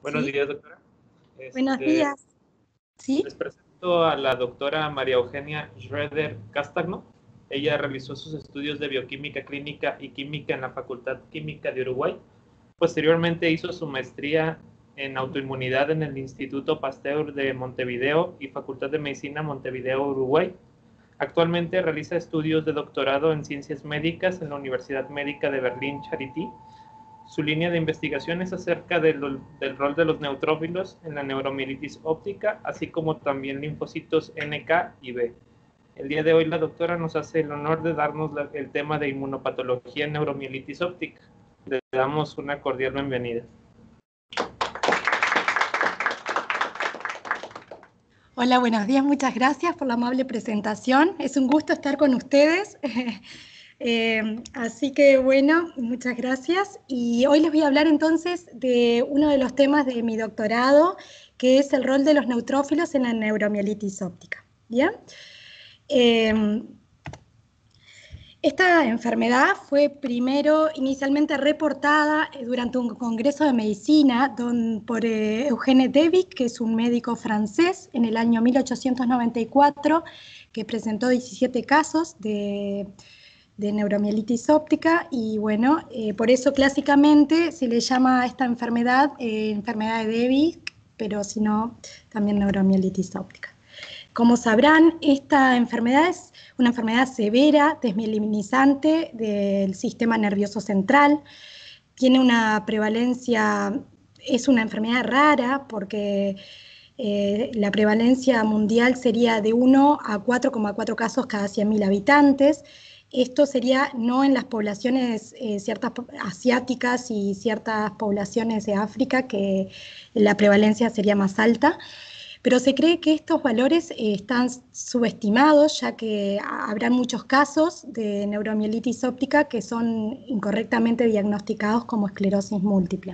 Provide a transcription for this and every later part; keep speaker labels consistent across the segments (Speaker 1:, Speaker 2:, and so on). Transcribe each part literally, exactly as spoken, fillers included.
Speaker 1: Buenos
Speaker 2: ¿Sí?
Speaker 1: días, doctora.
Speaker 2: Buenos
Speaker 1: Este,
Speaker 2: días. ¿Sí?
Speaker 1: Les presento a la doctora María Eugenia Schroeder Castagno. Ella realizó sus estudios de bioquímica clínica y química en la Facultad Química de Uruguay. Posteriormente hizo su maestría en autoinmunidad en el Instituto Pasteur de Montevideo y Facultad de Medicina Montevideo, Uruguay. Actualmente realiza estudios de doctorado en ciencias médicas en la Universidad Médica de Berlín Charité. Su línea de investigación es acerca del, del rol de los neutrófilos en la neuromielitis óptica, así como también linfocitos N K y B. El día de hoy la doctora nos hace el honor de darnos la, el tema de inmunopatología en neuromielitis óptica. Le damos una cordial bienvenida.
Speaker 2: Hola, buenos días. Muchas gracias por la amable presentación. Es un gusto estar con ustedes. Eh, así que bueno, muchas gracias. Y hoy les voy a hablar entonces de uno de los temas de mi doctorado, que es el rol de los neutrófilos en la neuromielitis óptica. ¿Bien? Eh, Esta enfermedad fue primero inicialmente reportada durante un congreso de medicina don, por eh, Eugène Devic, que es un médico francés, en el año mil ochocientos noventa y cuatro, que presentó diecisiete casos de, de neuromielitis óptica, y bueno, eh, por eso clásicamente se le llama a esta enfermedad eh, enfermedad de Devic, pero si no, también neuromielitis óptica. Como sabrán, esta enfermedad es una enfermedad severa, desmielinizante del sistema nervioso central. Tiene una prevalencia, es una enfermedad rara porque eh, la prevalencia mundial sería de uno a cuatro coma cuatro casos cada cien mil habitantes. Esto sería no en las poblaciones eh, ciertas asiáticas y ciertas poblaciones de África, que la prevalencia sería más alta. Pero se cree que estos valores eh, están subestimados, ya que habrá muchos casos de neuromielitis óptica que son incorrectamente diagnosticados como esclerosis múltiple.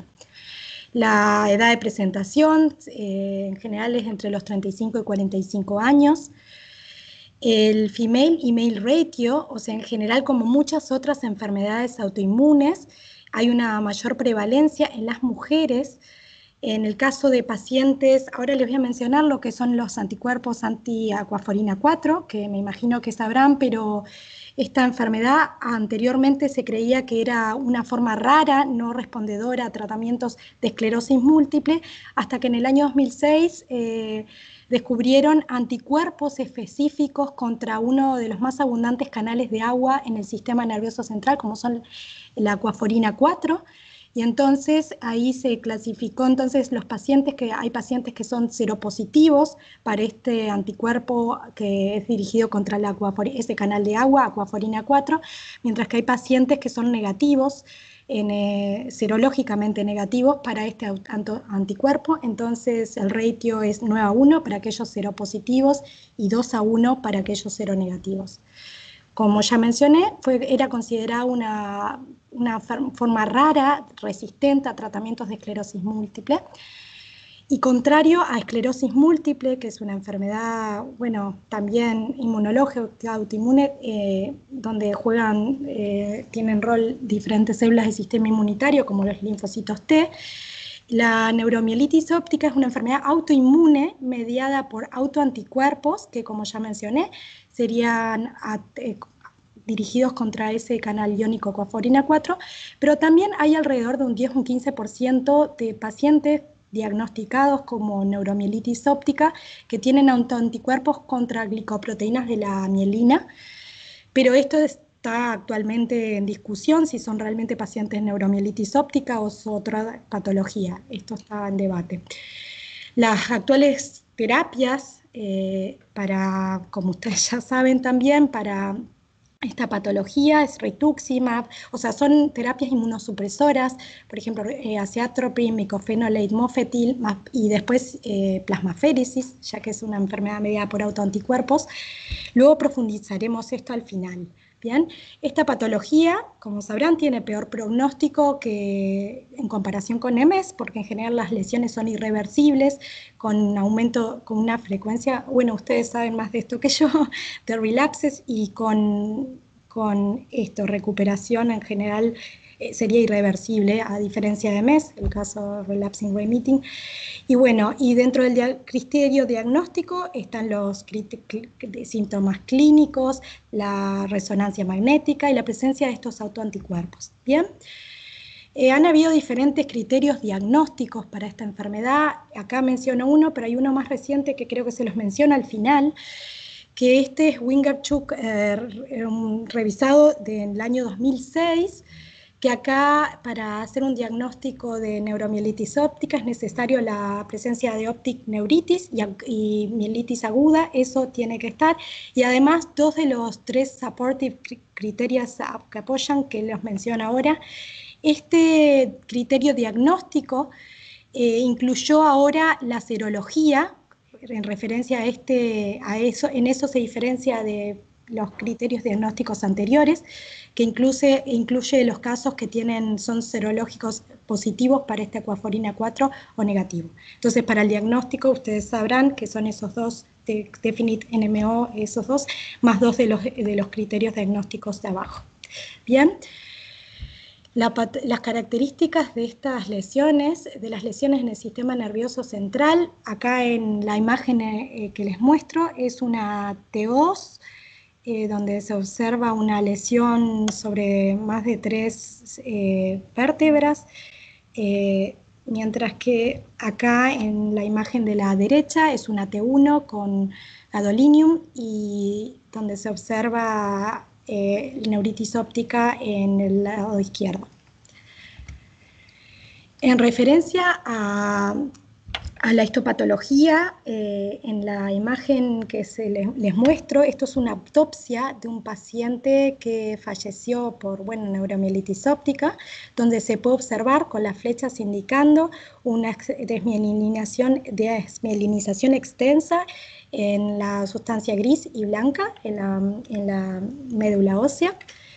Speaker 2: La edad de presentación eh, en general es entre los treinta y cinco y cuarenta y cinco años. El female y male ratio, o sea, en general, como muchas otras enfermedades autoinmunes, hay una mayor prevalencia en las mujeres. En el caso de pacientes, ahora les voy a mencionar lo que son los anticuerpos anti-acuaforina cuatro, que me imagino que sabrán, pero esta enfermedad anteriormente se creía que era una forma rara, no respondedora a tratamientos de esclerosis múltiple, hasta que en el año dos mil seis eh, descubrieron anticuerpos específicos contra uno de los más abundantes canales de agua en el sistema nervioso central, como son la acuaforina cuatro. Y entonces ahí se clasificó entonces los pacientes, que hay pacientes que son seropositivos para este anticuerpo que es dirigido contra la ese canal de agua, acuaforina cuatro, mientras que hay pacientes que son negativos, en, eh, serológicamente negativos para este anticuerpo. Entonces el ratio es nueve a uno para aquellos seropositivos y dos a uno para aquellos seronegativos. Como ya mencioné, fue, era considerada una, una forma rara, resistente a tratamientos de esclerosis múltiple. Y contrario a esclerosis múltiple, que es una enfermedad, bueno, también inmunológica, autoinmune, eh, donde juegan, eh, tienen rol diferentes células del sistema inmunitario, como los linfocitos T. La neuromielitis óptica es una enfermedad autoinmune mediada por autoanticuerpos, que como ya mencioné, serían a, eh, dirigidos contra ese canal iónico acuaforina cuatro, pero también hay alrededor de un diez a un quince por ciento de pacientes diagnosticados como neuromielitis óptica que tienen autoanticuerpos contra glicoproteínas de la mielina, pero esto está actualmente en discusión si son realmente pacientes neuromielitis óptica o es otra patología. Esto está en debate. Las actuales terapias eh, para, como ustedes ya saben también, para esta patología es rituximab, o sea, son terapias inmunosupresoras, por ejemplo, eh, azeatropin, micofenolate, mofetil, y después eh, plasmaféresis, ya que es una enfermedad mediada por autoanticuerpos. Luego profundizaremos esto al final. Bien, esta patología, como sabrán, tiene peor pronóstico que en comparación con M S, porque en general las lesiones son irreversibles, con aumento, con una frecuencia, bueno, ustedes saben más de esto que yo, de relapses, y con, con esto, recuperación en general eh, sería irreversible, a diferencia de M E S, el caso Relapsing Remitting. Y bueno, y dentro del dia criterio diagnóstico están los síntomas clínicos, la resonancia magnética y la presencia de estos autoanticuerpos. ¿Bien? Eh, han habido diferentes criterios diagnósticos para esta enfermedad. Acá menciono uno, pero hay uno más reciente que creo que se los menciono al final, que este es Wingerchuk, eh, revisado del año dos mil seis, que acá para hacer un diagnóstico de neuromielitis óptica es necesario la presencia de optic neuritis y, y mielitis aguda, eso tiene que estar, y además dos de los tres supportive criterios que apoyan, que los menciono ahora. Este criterio diagnóstico eh, incluyó ahora la serología, en referencia a, este, a eso, en eso se diferencia de los criterios diagnósticos anteriores, que incluye, incluye los casos que tienen, son serológicos positivos para esta acuaforina cuatro o negativo. Entonces, para el diagnóstico, ustedes sabrán que son esos dos, de, Definite N M O, esos dos, más dos de los, de los criterios diagnósticos de abajo. Bien. La, las características de estas lesiones, de las lesiones en el sistema nervioso central, acá en la imagen eh, que les muestro, es una T O S, eh, donde se observa una lesión sobre más de tres eh, vértebras, eh, mientras que acá en la imagen de la derecha es una T uno con gadolinium, y donde se observa Eh, neuritis óptica en el lado izquierdo. En referencia a, a la histopatología, eh, en la imagen que se les, les muestro, esto es una autopsia de un paciente que falleció por, bueno, neuromielitis óptica, donde se puede observar con las flechas indicando una desmielinización, desmielinización extensa en la sustancia gris y blanca, en la, en la médula ósea.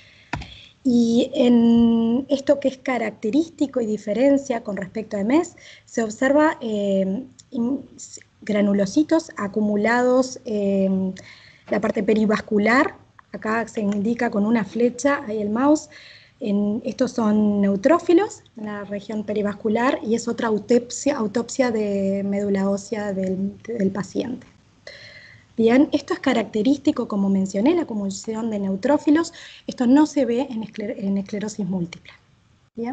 Speaker 2: Y en esto que es característico y diferencia con respecto a M E S, se observa eh, granulocitos acumulados en la parte perivascular. Acá se indica con una flecha, ahí el mouse. En, estos son neutrófilos en la región perivascular, y es otra autopsia, autopsia de médula ósea del, del paciente. Bien, esto es característico, como mencioné, la acumulación de neutrófilos. Esto no se ve en, escler en esclerosis múltiple. Bien.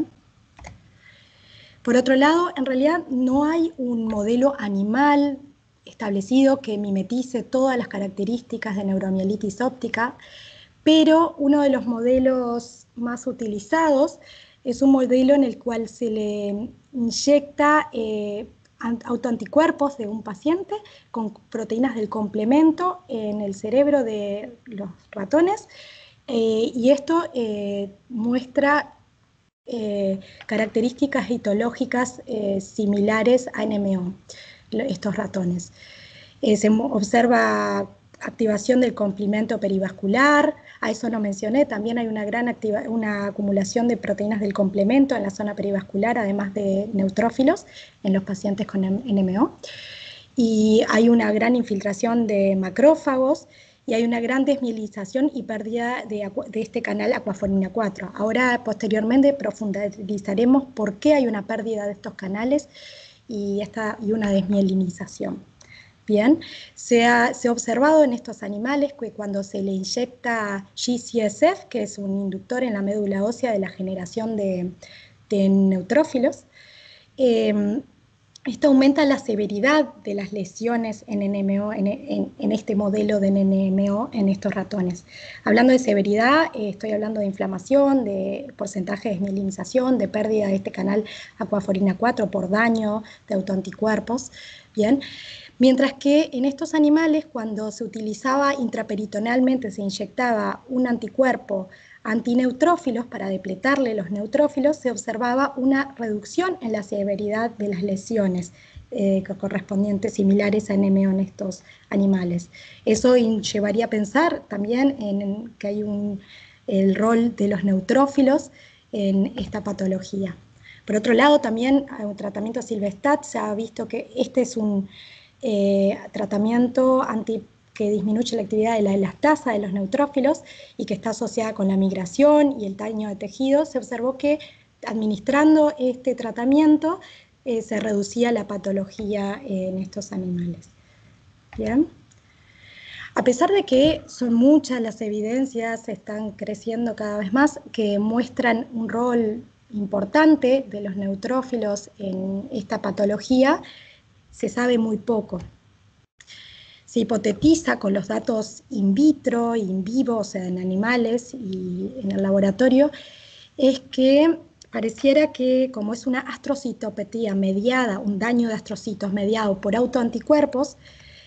Speaker 2: Por otro lado, en realidad no hay un modelo animal establecido que mimetice todas las características de neuromielitis óptica, pero uno de los modelos más utilizados es un modelo en el cual se le inyecta eh, autoanticuerpos de un paciente con proteínas del complemento en el cerebro de los ratones, eh, y esto eh, muestra eh, características histológicas eh, similares a N M O, estos ratones. Eh, se observa activación del complemento perivascular, a eso no mencioné, también hay una gran activa, una acumulación de proteínas del complemento en la zona perivascular, además de neutrófilos en los pacientes con N M O, y hay una gran infiltración de macrófagos, y hay una gran desmielinización y pérdida de, de este canal acuaforina cuatro. Ahora, posteriormente, profundizaremos por qué hay una pérdida de estos canales y, esta, y una desmielinización. Bien, se ha, se ha observado en estos animales que cuando se le inyecta G C S F, que es un inductor en la médula ósea de la generación de, de neutrófilos, eh, esto aumenta la severidad de las lesiones en N M O, en, en, en este modelo de N M O en estos ratones. Hablando de severidad, eh, estoy hablando de inflamación, de porcentaje de desmielinización, de pérdida de este canal acuaforina cuatro por daño de autoanticuerpos. Bien. Mientras que en estos animales, cuando se utilizaba intraperitonealmente, se inyectaba un anticuerpo antineutrófilos para depletarle los neutrófilos, se observaba una reducción en la severidad de las lesiones eh, correspondientes similares a N M O en estos animales. Eso llevaría a pensar también en que hay un, el rol de los neutrófilos en esta patología. Por otro lado, también en un tratamiento Silvestat se ha visto que este es un Eh, tratamiento anti, que disminuye la actividad de la elastasa de los neutrófilos y que está asociada con la migración y el daño de tejidos, se observó que administrando este tratamiento eh, se reducía la patología en estos animales. Bien. A pesar de que son muchas las evidencias, están creciendo cada vez más, que muestran un rol importante de los neutrófilos en esta patología, se sabe muy poco. Se hipotetiza con los datos in vitro, in vivo, o sea, en animales y en el laboratorio, es que pareciera que como es una astrocitopatía mediada, un daño de astrocitos mediado por autoanticuerpos,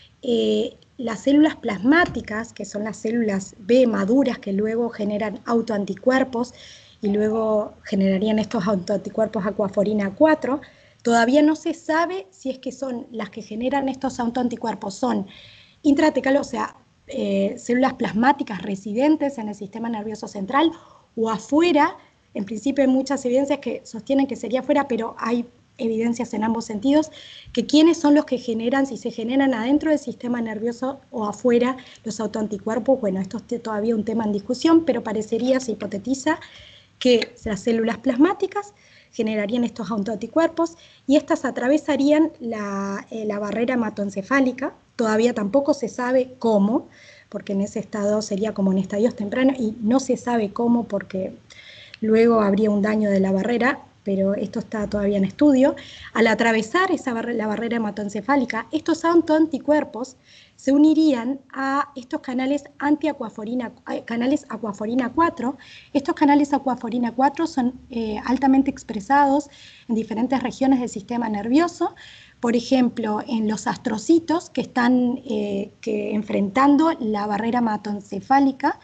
Speaker 2: eh, las células plasmáticas, que son las células B maduras que luego generan autoanticuerpos y luego generarían estos autoanticuerpos acuaforina cuatro, todavía no se sabe si es que son las que generan estos autoanticuerpos, son intratecales, o sea, eh, células plasmáticas residentes en el sistema nervioso central o afuera. En principio hay muchas evidencias que sostienen que sería afuera, pero hay evidencias en ambos sentidos, que quiénes son los que generan, si se generan adentro del sistema nervioso o afuera los autoanticuerpos. Bueno, esto es todavía un tema en discusión, pero parecería, se hipotetiza, que las células plasmáticas generarían estos autoanticuerpos y estas atravesarían la, eh, la barrera hematoencefálica. Todavía tampoco se sabe cómo, porque en ese estado sería como en estadios tempranos, y no se sabe cómo porque luego habría un daño de la barrera, pero esto está todavía en estudio. Al atravesar esa barre la barrera hematoencefálica, estos autoanticuerpos se unirían a estos canales antiacuaforina, canales acuaforina cuatro. Estos canales acuaforina cuatro son eh, altamente expresados en diferentes regiones del sistema nervioso, por ejemplo, en los astrocitos que están eh, que enfrentando la barrera hematoencefálica,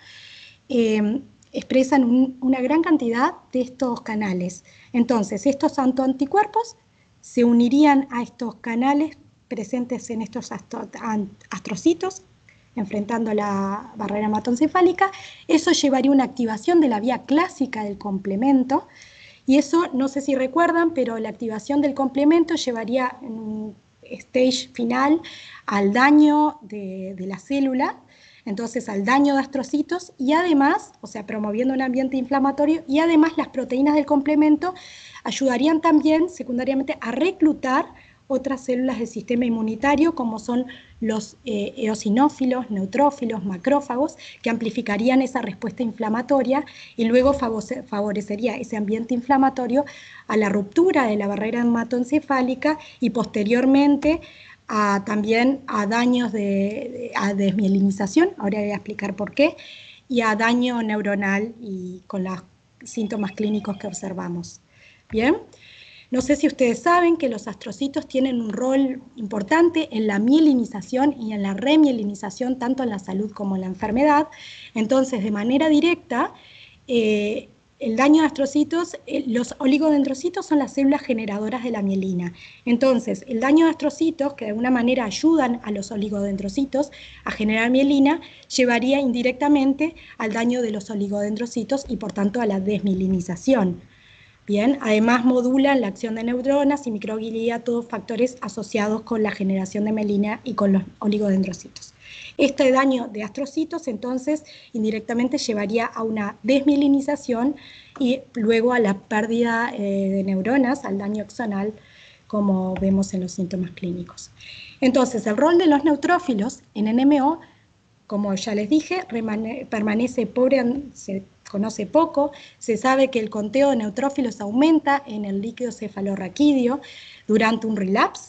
Speaker 2: eh, expresan un, una gran cantidad de estos canales. Entonces, estos autoanticuerpos se unirían a estos canales presentes en estos astro, astrocitos, enfrentando la barrera hematoencefálica. Eso llevaría a una activación de la vía clásica del complemento, y eso, no sé si recuerdan, pero la activación del complemento llevaría en un stage final al daño de, de la célula, entonces al daño de astrocitos, y además, o sea, promoviendo un ambiente inflamatorio, y además las proteínas del complemento ayudarían también secundariamente a reclutar otras células del sistema inmunitario, como son los eh, eosinófilos, neutrófilos, macrófagos, que amplificarían esa respuesta inflamatoria y luego favorecería ese ambiente inflamatorio a la ruptura de la barrera hematoencefálica y posteriormente a, también a daños de, de a desmielinización, ahora voy a explicar por qué, y a daño neuronal y con los síntomas clínicos que observamos. Bien. No sé si ustedes saben que los astrocitos tienen un rol importante en la mielinización y en la remielinización, tanto en la salud como en la enfermedad. Entonces, de manera directa, eh, el daño de astrocitos, eh, los oligodendrocitos son las células generadoras de la mielina. Entonces, el daño de astrocitos, que de alguna manera ayudan a los oligodendrocitos a generar mielina, llevaría indirectamente al daño de los oligodendrocitos y por tanto a la desmielinización. Bien, además modulan la acción de neuronas y microglía, todos factores asociados con la generación de mielina y con los oligodendrocitos. Este daño de astrocitos, entonces, indirectamente llevaría a una desmielinización y luego a la pérdida eh, de neuronas, al daño axonal, como vemos en los síntomas clínicos. Entonces, el rol de los neutrófilos en N M O, como ya les dije, permanece pobre, se conoce poco. Se sabe que el conteo de neutrófilos aumenta en el líquido cefalorraquídeo durante un relapse,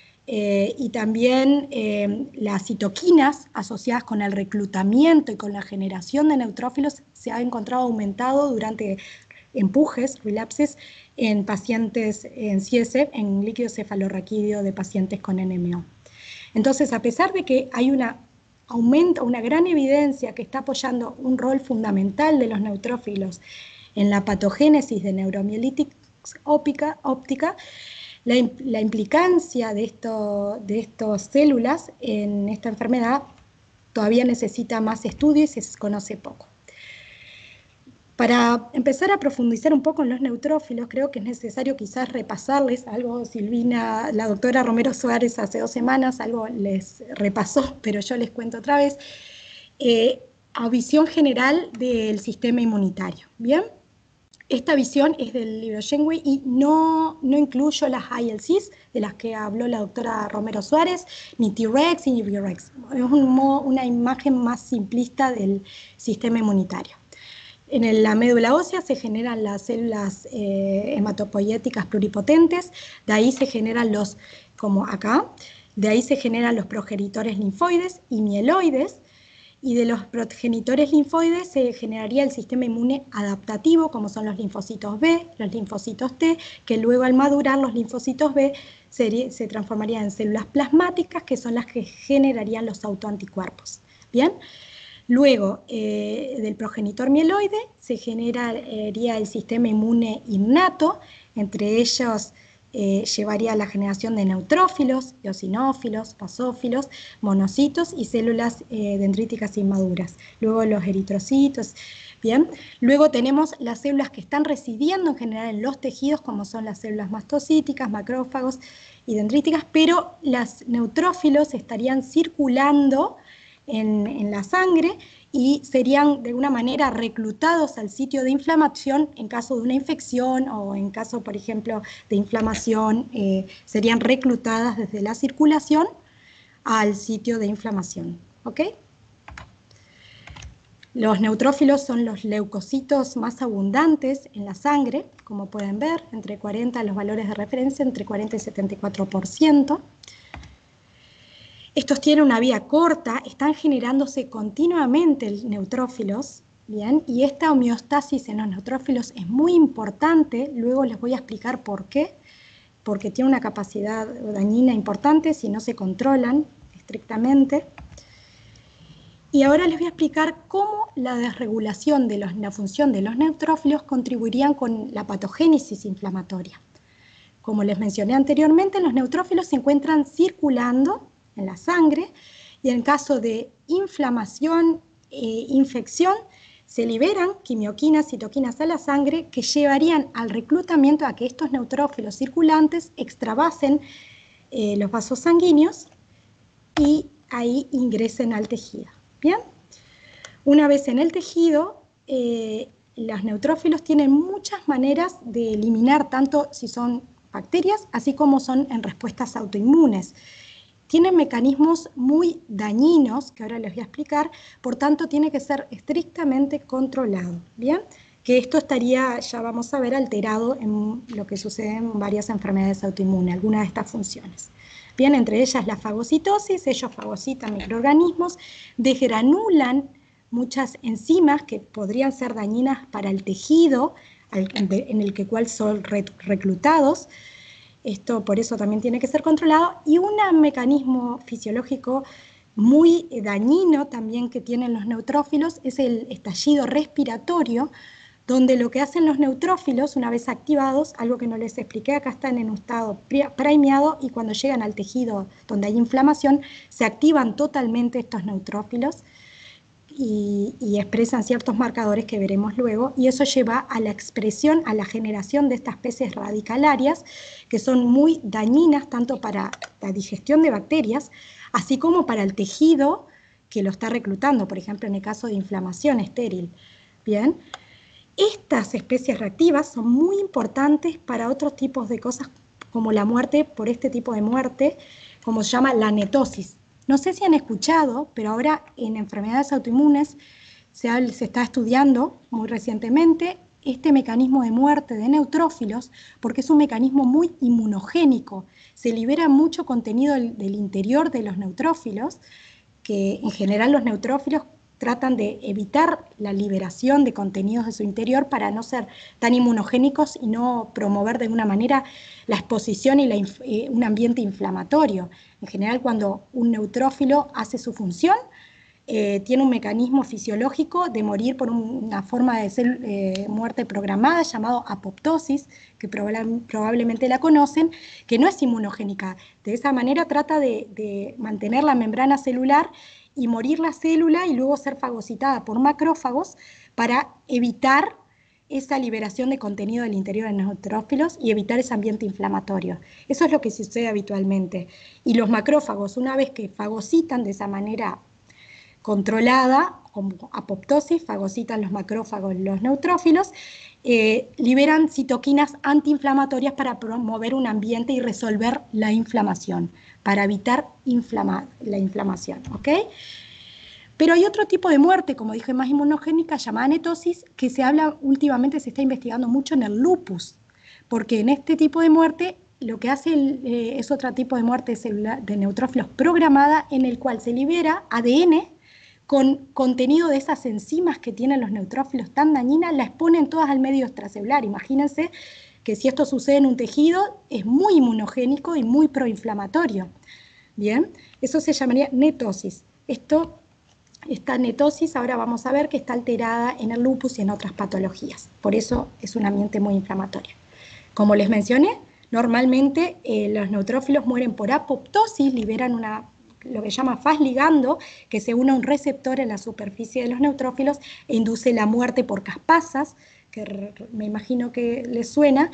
Speaker 2: eh, y también eh, las citoquinas asociadas con el reclutamiento y con la generación de neutrófilos se ha encontrado aumentado durante empujes, relapses, en pacientes en C S F, en líquido cefalorraquídeo de pacientes con N M O. Entonces, a pesar de que hay una aumenta una gran evidencia que está apoyando un rol fundamental de los neutrófilos en la patogénesis de neuromielitis óptica, óptica la, la implicancia de, esto, de estas células en esta enfermedad todavía necesita más estudios y se conoce poco. Para empezar a profundizar un poco en los neutrófilos, creo que es necesario quizás repasarles algo. Silvina, la doctora Romero Suárez hace dos semanas algo les repasó, pero yo les cuento otra vez, eh, a visión general del sistema inmunitario, ¿bien? Esta visión es del libro Shenwei y no, no incluyo las I L Cs de las que habló la doctora Romero Suárez, ni T-Rex ni V Rex. Es un modo, una imagen más simplista del sistema inmunitario. En la médula ósea se generan las células eh, hematopoieticas pluripotentes, de ahí se generan los, como acá, de ahí se generan los progenitores linfoides y mieloides, y de los progenitores linfoides se generaría el sistema inmune adaptativo, como son los linfocitos B, los linfocitos T, que luego al madurar los linfocitos B se, se transformarían en células plasmáticas, que son las que generarían los autoanticuerpos. ¿Bien? Luego, eh, del progenitor mieloide se generaría el sistema inmune innato, entre ellos eh, llevaría a la generación de neutrófilos, eosinófilos, basófilos, monocitos y células eh, dendríticas inmaduras. Luego los eritrocitos, ¿bien? Luego tenemos las células que están residiendo en general en los tejidos, como son las células mastocíticas, macrófagos y dendríticas, pero los neutrófilos estarían circulando En, en la sangre y serían de alguna manera reclutados al sitio de inflamación en caso de una infección o en caso, por ejemplo, de inflamación, eh, serían reclutadas desde la circulación al sitio de inflamación. ¿Ok? Los neutrófilos son los leucocitos más abundantes en la sangre, como pueden ver, entre cuarenta, los valores de referencia, entre cuarenta y setenta y cuatro por ciento. Estos tienen una vida corta, están generándose continuamente neutrófilos, ¿bien? Y esta homeostasis en los neutrófilos es muy importante, luego les voy a explicar por qué, porque tiene una capacidad dañina importante si no se controlan estrictamente. Y ahora les voy a explicar cómo la desregulación de los, la función de los neutrófilos contribuirían con la patogénesis inflamatoria. Como les mencioné anteriormente, los neutrófilos se encuentran circulando en la sangre, y en caso de inflamación e infección, se liberan quimioquinas, citoquinas a la sangre que llevarían al reclutamiento a que estos neutrófilos circulantes extravasen eh, los vasos sanguíneos y ahí ingresen al tejido. ¿Bien? Una vez en el tejido, eh, los neutrófilos tienen muchas maneras de eliminar, tanto si son bacterias, así como son en respuestas autoinmunes. Tienen mecanismos muy dañinos, que ahora les voy a explicar, por tanto tiene que ser estrictamente controlado, ¿bien? Que esto estaría, ya vamos a ver, alterado en lo que sucede en varias enfermedades autoinmunes, algunas de estas funciones. Bien, entre ellas la fagocitosis, ellos fagocitan microorganismos, desgranulan muchas enzimas que podrían ser dañinas para el tejido en el que cual son reclutados. Esto por eso también tiene que ser controlado, y un mecanismo fisiológico muy dañino también que tienen los neutrófilos es el estallido respiratorio, donde lo que hacen los neutrófilos, una vez activados, algo que no les expliqué, acá están en un estado primeado, y cuando llegan al tejido donde hay inflamación, se activan totalmente estos neutrófilos, Y, y expresan ciertos marcadores que veremos luego, y eso lleva a la expresión, a la generación de estas especies radicalarias, que son muy dañinas tanto para la digestión de bacterias, así como para el tejido que lo está reclutando, por ejemplo, en el caso de inflamación estéril. Bien, estas especies reactivas son muy importantes para otros tipos de cosas, como la muerte, por este tipo de muerte, como se llama la netosis. No sé si han escuchado, pero ahora en enfermedades autoinmunes se, se está estudiando muy recientemente este mecanismo de muerte de neutrófilos, porque es un mecanismo muy inmunogénico. Se libera mucho contenido del, del interior de los neutrófilos, que en general los neutrófilos tratan de evitar la liberación de contenidos de su interior para no ser tan inmunogénicos y no promover de alguna manera la exposición y la, eh, un ambiente inflamatorio. En general, cuando un neutrófilo hace su función, eh, tiene un mecanismo fisiológico de morir por un, una forma de ser, eh, muerte programada llamado apoptosis, que probable, probablemente la conocen, que no es inmunogénica. De esa manera trata de, de mantener la membrana celular y morir la célula y luego ser fagocitada por macrófagos para evitar esa liberación de contenido del interior de los neutrófilos y evitar ese ambiente inflamatorio. Eso es lo que sucede habitualmente. Y los macrófagos, una vez que fagocitan de esa manera controlada, como apoptosis, fagocitan los macrófagos los neutrófilos, eh, liberan citoquinas antiinflamatorias para promover un ambiente y resolver la inflamación, para evitar inflama la inflamación, ¿ok? Pero hay otro tipo de muerte, como dije, más inmunogénica, llamada netosis, que se habla últimamente, se está investigando mucho en el lupus, porque en este tipo de muerte lo que hace el, eh, es otro tipo de muerte celular de neutrófilos programada, en el cual se libera A D N con contenido de esas enzimas que tienen los neutrófilos tan dañinas, la exponen todas al medio extracelular. Imagínense que si esto sucede en un tejido, es muy inmunogénico y muy proinflamatorio. Bien, eso se llamaría netosis. Esto Esta netosis ahora vamos a ver que está alterada en el lupus y en otras patologías. Por eso es un ambiente muy inflamatorio. Como les mencioné, normalmente eh, los neutrófilos mueren por apoptosis, liberan una, lo que se llama Fas ligando, que se une a un receptor en la superficie de los neutrófilos e induce la muerte por caspasas, que me imagino que les suena,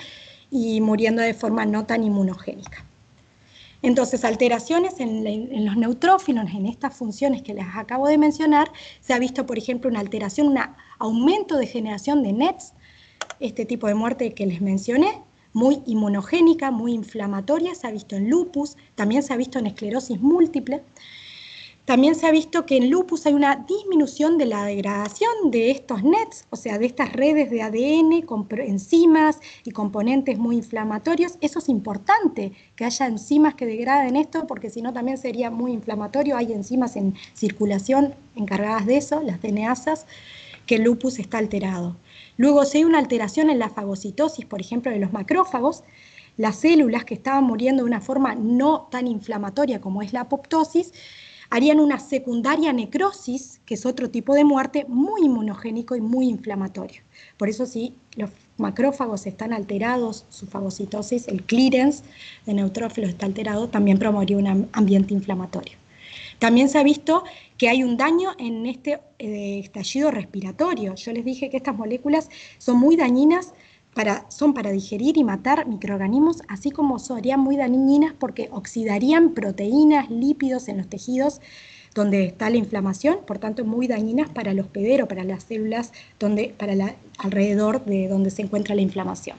Speaker 2: y muriendo de forma no tan inmunogénica. Entonces, alteraciones en, en los neutrófilos, en estas funciones que les acabo de mencionar, se ha visto, por ejemplo, una alteración, un aumento de generación de N E Ts, este tipo de muerte que les mencioné, muy inmunogénica, muy inflamatoria, se ha visto en lupus, también se ha visto en esclerosis múltiple. También se ha visto que en lupus hay una disminución de la degradación de estos N E Ts, o sea, de estas redes de A D N con enzimas y componentes muy inflamatorios. Eso es importante, que haya enzimas que degraden esto, porque si no también sería muy inflamatorio. Hay enzimas en circulación encargadas de eso, las D N asas, que el lupus está alterado. Luego, si hay una alteración en la fagocitosis, por ejemplo, de los macrófagos, las células que estaban muriendo de una forma no tan inflamatoria como es la apoptosis, harían una secundaria necrosis, que es otro tipo de muerte muy inmunogénico y muy inflamatorio. Por eso si los macrófagos están alterados, su fagocitosis, el clearance de neutrófilos está alterado, también promovería un ambiente inflamatorio. También se ha visto que hay un daño en este eh, estallido respiratorio. Yo les dije que estas moléculas son muy dañinas, Para, son para digerir y matar microorganismos, así como serían muy dañinas porque oxidarían proteínas, lípidos en los tejidos donde está la inflamación, por tanto muy dañinas para el hospedero, para las células donde, para la, alrededor de donde se encuentra la inflamación.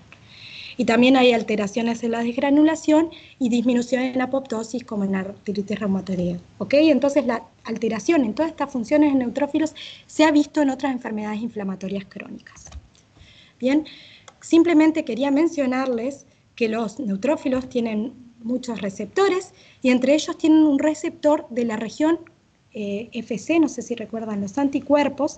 Speaker 2: Y también hay alteraciones en la desgranulación y disminución en la apoptosis, como en la artritis reumatoidea. ¿Okay? Entonces la alteración en todas estas funciones de neutrófilos se ha visto en otras enfermedades inflamatorias crónicas. Bien. Simplemente quería mencionarles que los neutrófilos tienen muchos receptores y entre ellos tienen un receptor de la región eh, F C, no sé si recuerdan los anticuerpos,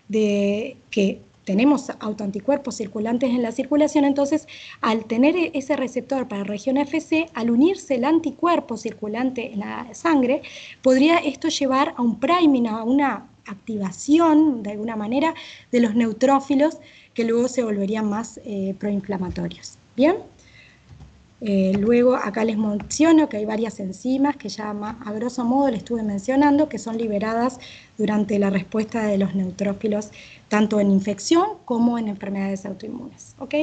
Speaker 2: de, que tenemos autoanticuerpos circulantes en la circulación. Entonces, al tener ese receptor para la región F C, al unirse el anticuerpo circulante en la sangre, podría esto llevar a un priming, a una activación, de alguna manera, de los neutrófilos, que luego se volverían más eh, proinflamatorios. ¿Bien? Eh, luego acá les menciono que hay varias enzimas que ya a grosso modo les estuve mencionando, que son liberadas durante la respuesta de los neutrófilos, tanto en infección como en enfermedades autoinmunes. ¿Ok?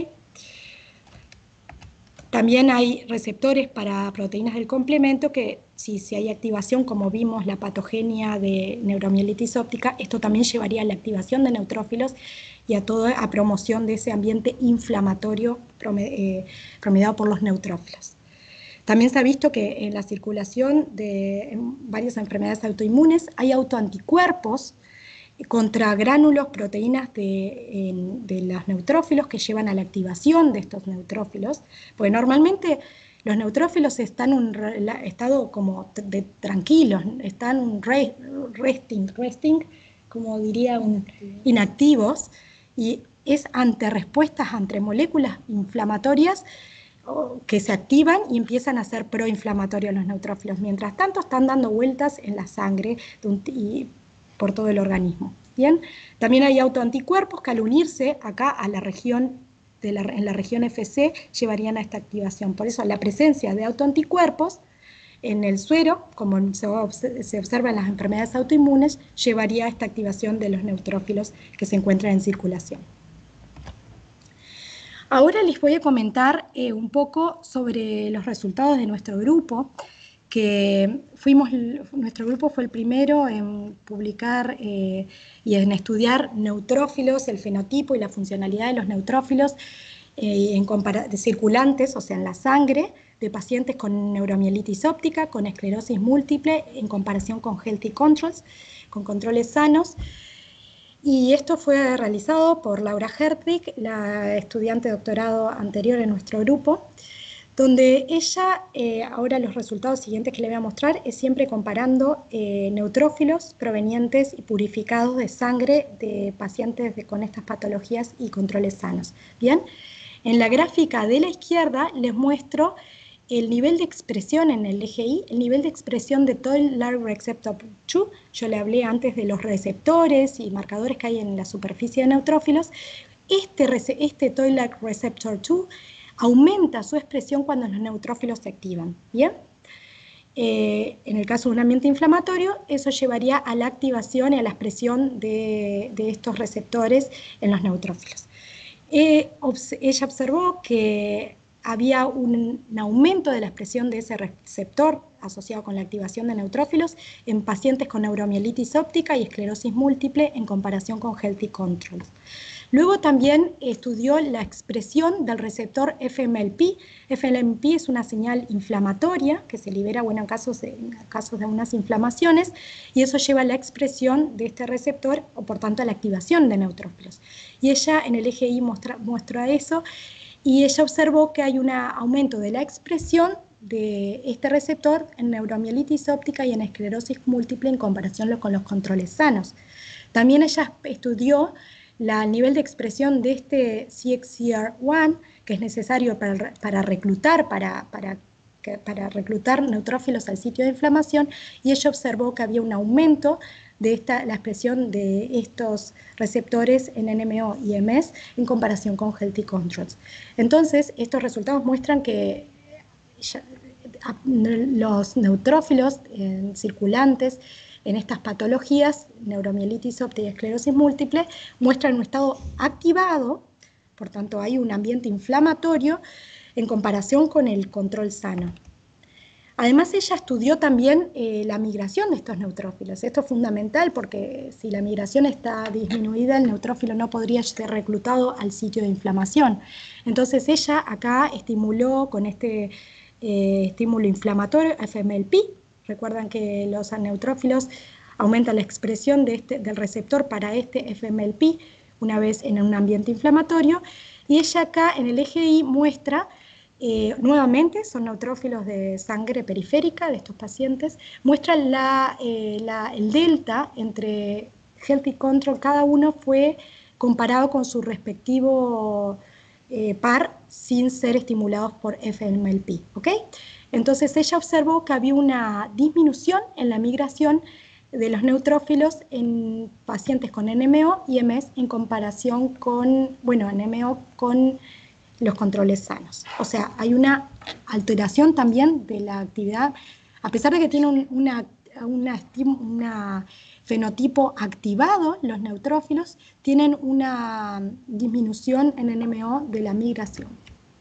Speaker 2: También hay receptores para proteínas del complemento que, si, si hay activación, como vimos, la patogenia de neuromielitis óptica, esto también llevaría a la activación de neutrófilos y a toda a promoción de ese ambiente inflamatorio promediado por los neutrófilos. También se ha visto que en la circulación de en varias enfermedades autoinmunes hay autoanticuerpos contra gránulos, proteínas de, en, de los neutrófilos que llevan a la activación de estos neutrófilos, porque normalmente los neutrófilos están en un estado como de tranquilos, están re, resting, resting, como diría, un, inactivos, y es ante respuestas ante moléculas inflamatorias que se activan y empiezan a ser proinflamatorios los neutrófilos. Mientras tanto están dando vueltas en la sangre de un, y por todo el organismo. Bien, también hay autoanticuerpos que al unirse acá a la región, de la, en la región F C, llevarían a esta activación. Por eso la presencia de autoanticuerpos en el suero, como se, se observa en las enfermedades autoinmunes, llevaría a esta activación de los neutrófilos que se encuentran en circulación. Ahora les voy a comentar eh, un poco sobre los resultados de nuestro grupo, que fuimos, nuestro grupo fue el primero en publicar eh, y en estudiar neutrófilos, el fenotipo y la funcionalidad de los neutrófilos eh, en compara- de circulantes, o sea, en la sangre, de pacientes con neuromielitis óptica, con esclerosis múltiple, en comparación con healthy controls, con controles sanos. Y esto fue realizado por Laura Hertwig, la estudiante de doctorado anterior en nuestro grupo, donde ella, eh, ahora los resultados siguientes que le voy a mostrar, es siempre comparando eh, neutrófilos provenientes y purificados de sangre de pacientes de, con estas patologías y controles sanos. Bien, en la gráfica de la izquierda les muestro el nivel de expresión en el E G I, el nivel de expresión de Toll-like receptor dos, yo le hablé antes de los receptores y marcadores que hay en la superficie de neutrófilos. Este, este Toll-like receptor dos aumenta su expresión cuando los neutrófilos se activan, ¿bien? Eh, en el caso de un ambiente inflamatorio, eso llevaría a la activación y a la expresión de, de estos receptores en los neutrófilos. Eh, obs ella observó que había un, un aumento de la expresión de ese receptor asociado con la activación de neutrófilos en pacientes con neuromielitis óptica y esclerosis múltiple en comparación con healthy controls. Luego también estudió la expresión del receptor F M L P. F M L P es una señal inflamatoria que se libera bueno, en, casos de, en casos de unas inflamaciones, y eso lleva a la expresión de este receptor, o por tanto a la activación de neutrófilos. Y ella en el E G I muestra, muestra eso, y ella observó que hay un aumento de la expresión de este receptor en neuromielitis óptica y en esclerosis múltiple en comparación con los controles sanos. También ella estudió la, el nivel de expresión de este C X C R uno, que es necesario para, para reclutar, para, para, para reclutar neutrófilos al sitio de inflamación, y ella observó que había un aumento de esta, la expresión de estos receptores en N M O y M S en comparación con healthy controls. Entonces, estos resultados muestran que ya, los neutrófilos eh, circulantes en estas patologías, neuromielitis óptica y esclerosis múltiple, muestran un estado activado, por tanto hay un ambiente inflamatorio en comparación con el control sano. Además, ella estudió también eh, la migración de estos neutrófilos. Esto es fundamental porque si la migración está disminuida, el neutrófilo no podría ser reclutado al sitio de inflamación. Entonces ella acá estimuló con este eh, estímulo inflamatorio, F M L P. Recuerdan que los neutrófilos aumentan la expresión de este, del receptor para este F M L P una vez en un ambiente inflamatorio. Y ella acá en el E G I muestra Eh, nuevamente, son neutrófilos de sangre periférica de estos pacientes, muestran la, eh, la, el delta entre healthy control, cada uno fue comparado con su respectivo eh, par sin ser estimulados por F M L P, ¿ok? Entonces ella observó que había una disminución en la migración de los neutrófilos en pacientes con N M O y M S en comparación con, bueno, N M O con los controles sanos. O sea, hay una alteración también de la actividad, a pesar de que tiene un una, una, una fenotipo activado, los neutrófilos tienen una disminución en N M O de la migración.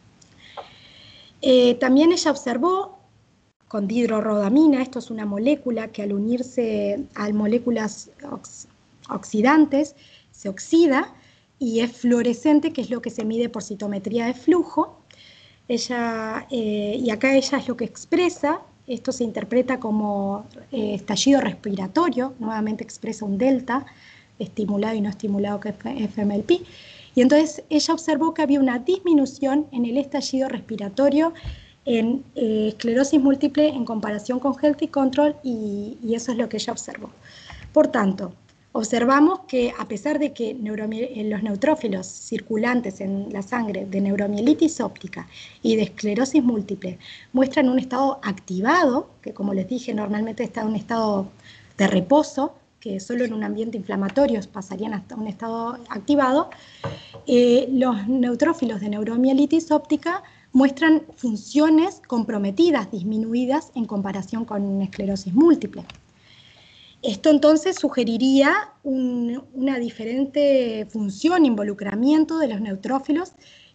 Speaker 2: Eh, también ella observó con dihidrorrhodamina, esto es una molécula que al unirse a moléculas ox oxidantes se oxida, y es fluorescente, que es lo que se mide por citometría de flujo. Ella, eh, y acá ella es lo que expresa, esto se interpreta como eh, estallido respiratorio, nuevamente expresa un delta, estimulado y no estimulado, que es F M L P, y entonces ella observó que había una disminución en el estallido respiratorio en eh, esclerosis múltiple en comparación con healthy control, y, y eso es lo que ella observó. Por tanto, observamos que a pesar de que los neutrófilos circulantes en la sangre de neuromielitis óptica y de esclerosis múltiple muestran un estado activado, que como les dije normalmente está en un estado de reposo, que solo en un ambiente inflamatorio pasarían hasta un estado activado, eh, los neutrófilos de neuromielitis óptica muestran funciones comprometidas, disminuidas en comparación con esclerosis múltiple. Esto entonces sugeriría un, una diferente función, involucramiento de los neutrófilos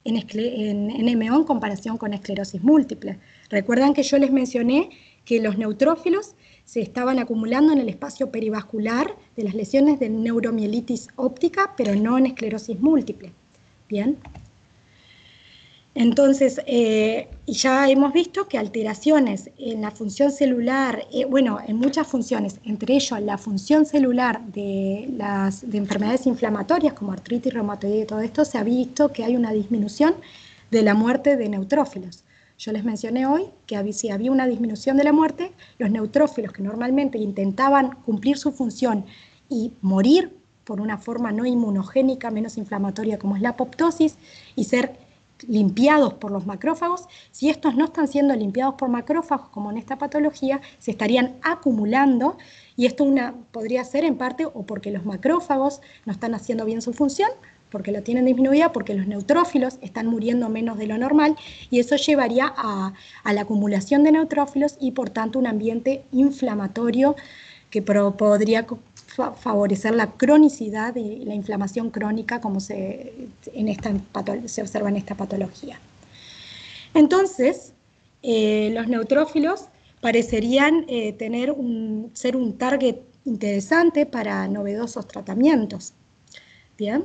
Speaker 2: en, en, en M O en comparación con esclerosis múltiple. Recuerdan que yo les mencioné que los neutrófilos se estaban acumulando en el espacio perivascular de las lesiones de neuromielitis óptica, pero no en esclerosis múltiple. Bien. Entonces, eh, ya hemos visto que alteraciones en la función celular, eh, bueno, en muchas funciones, entre ellos la función celular de, las, de enfermedades inflamatorias como artritis reumatoide y todo esto, se ha visto que hay una disminución de la muerte de neutrófilos. Yo les mencioné hoy que había, si había una disminución de la muerte, los neutrófilos que normalmente intentaban cumplir su función y morir por una forma no inmunogénica, menos inflamatoria como es la apoptosis, y ser limpiados por los macrófagos, si estos no están siendo limpiados por macrófagos, como en esta patología, se estarían acumulando, y esto una, podría ser en parte o porque los macrófagos no están haciendo bien su función, porque lo tienen disminuida, porque los neutrófilos están muriendo menos de lo normal, y eso llevaría a, a la acumulación de neutrófilos y por tanto un ambiente inflamatorio que pro, podría favorecer la cronicidad y la inflamación crónica como se, en esta, se observa en esta patología. Entonces, eh, los neutrófilos parecerían eh, tener un, ser un target interesante para novedosos tratamientos. Bien.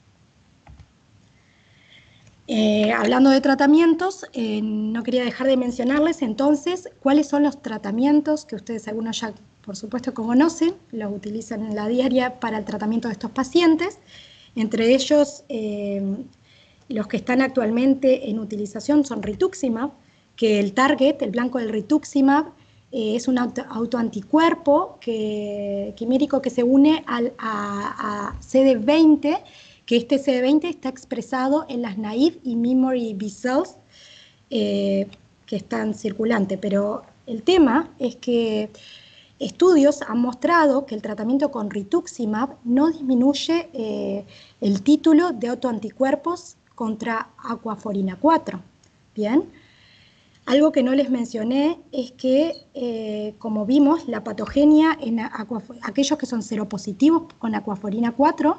Speaker 2: Eh, hablando de tratamientos, eh, no quería dejar de mencionarles entonces cuáles son los tratamientos que ustedes algunos ya por supuesto conocen, los utilizan en la diaria para el tratamiento de estos pacientes, entre ellos eh, los que están actualmente en utilización son rituximab, que el target, el blanco del rituximab, eh, es un auto, autoanticuerpo que, quimérico que se une al, a, a C D veinte, que este C D veinte está expresado en las naive y memory B cells eh, que están circulantes, pero el tema es que estudios han mostrado que el tratamiento con rituximab no disminuye eh, el título de autoanticuerpos contra acuaforina cuatro. Bien, algo que no les mencioné es que, eh, como vimos, la patogenia en aquellos que son seropositivos con acuaforina cuatro,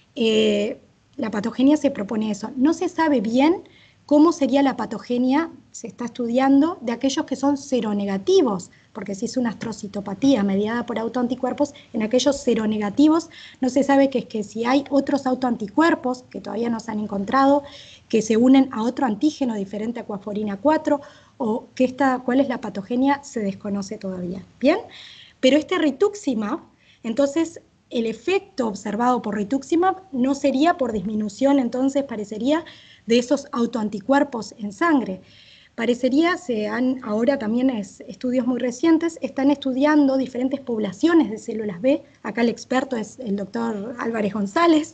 Speaker 2: eh, la patogenia se propone eso. No se sabe bien cómo sería la patogenia, se está estudiando, de aquellos que son seronegativos, porque si es una astrocitopatía mediada por autoanticuerpos, en aquellos seronegativos no se sabe que es que si hay otros autoanticuerpos, que todavía no se han encontrado, que se unen a otro antígeno diferente a acuaforina cuatro, o que esta, cuál es la patogenia, se desconoce todavía. ¿Bien? Pero este rituximab, entonces, el efecto observado por rituximab no sería por disminución, entonces parecería, de esos autoanticuerpos en sangre. Parecería, se han, ahora también es, estudios muy recientes, están estudiando diferentes poblaciones de células B, acá el experto es el doctor Álvarez González,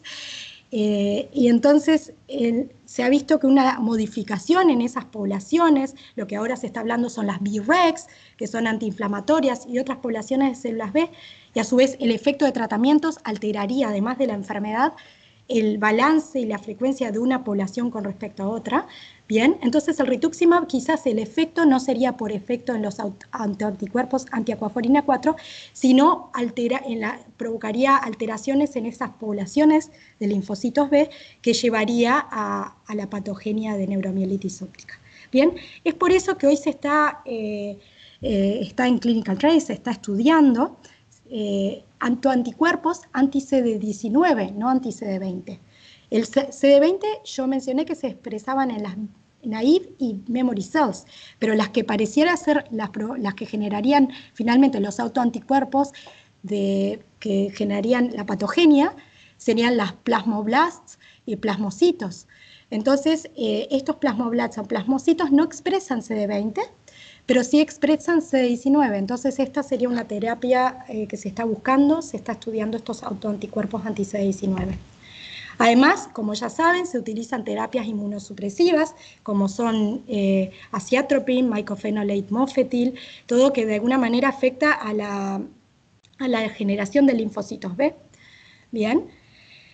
Speaker 2: eh, y entonces el, se ha visto que una modificación en esas poblaciones, lo que ahora se está hablando son las B-REX, que son antiinflamatorias, y otras poblaciones de células B, y a su vez el efecto de tratamientos alteraría, además de la enfermedad, el balance y la frecuencia de una población con respecto a otra. Bien, entonces el rituximab quizás el efecto no sería por efecto en los anticuerpos antiacuaforina cuatro, sino altera, en la, provocaría alteraciones en esas poblaciones de linfocitos B que llevaría a, a la patogenia de neuromielitis óptica. Bien, es por eso que hoy se está, eh, eh, está en Clinical Trials, se está estudiando eh, anticuerpos anti-C D diecinueve, no anti-C D veinte. El C D veinte yo mencioné que se expresaban en las naive y memory cells, pero las que pareciera ser las, las que generarían finalmente los autoanticuerpos de, que generarían la patogenia serían las plasmoblasts y plasmocitos. Entonces, eh, estos plasmoblasts o plasmocitos no expresan C D veinte, pero sí expresan C D diecinueve. Entonces, esta sería una terapia eh, que se está buscando, se está estudiando estos autoanticuerpos anti-C D diecinueve. Además, como ya saben, se utilizan terapias inmunosupresivas, como son eh, aciatropin, mycophenolate mofetil, todo que de alguna manera afecta a la, a la generación de linfocitos B. Bien.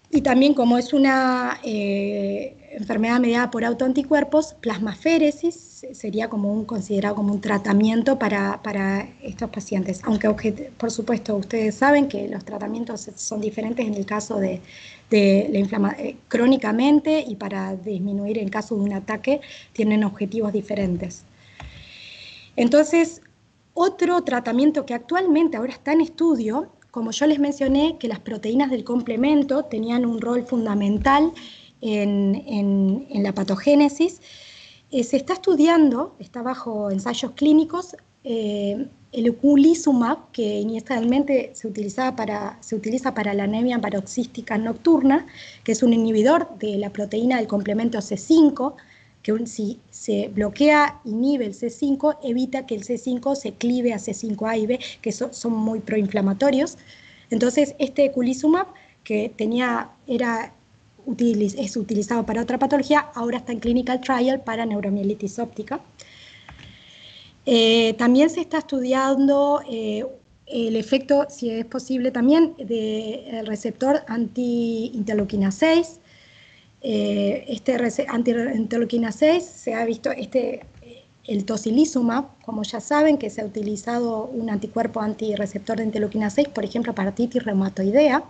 Speaker 2: Y también, como es una eh, enfermedad mediada por autoanticuerpos, plasmaféresis sería como un, considerado como un tratamiento para, para estos pacientes. Aunque, por supuesto, ustedes saben que los tratamientos son diferentes en el caso de, de la inflamación crónicamente, y para disminuir en caso de un ataque tienen objetivos diferentes. Entonces, otro tratamiento que actualmente ahora está en estudio, como yo les mencioné, que las proteínas del complemento tenían un rol fundamental en, en, en la patogénesis, eh, se está estudiando, está bajo ensayos clínicos, eh, el eculizumab, que inicialmente se, utilizaba para, se utiliza para la anemia paroxística nocturna, que es un inhibidor de la proteína del complemento C cinco, que un, si se bloquea, inhibe el C cinco, evita que el C cinco se clive a C cinco A y B, que so, son muy proinflamatorios. Entonces, este eculizumab, que tenía, era, utiliz, es utilizado para otra patología, ahora está en clinical trial para neuromielitis óptica. Eh, también se está estudiando eh, el efecto, si es posible también, del receptor anti-interleuquina seis. Eh, este anti-interleuquina seis se ha visto, este, el tocilizumab, como ya saben, que se ha utilizado un anticuerpo antirreceptor de interleuquina seis, por ejemplo, para artritis reumatoidea.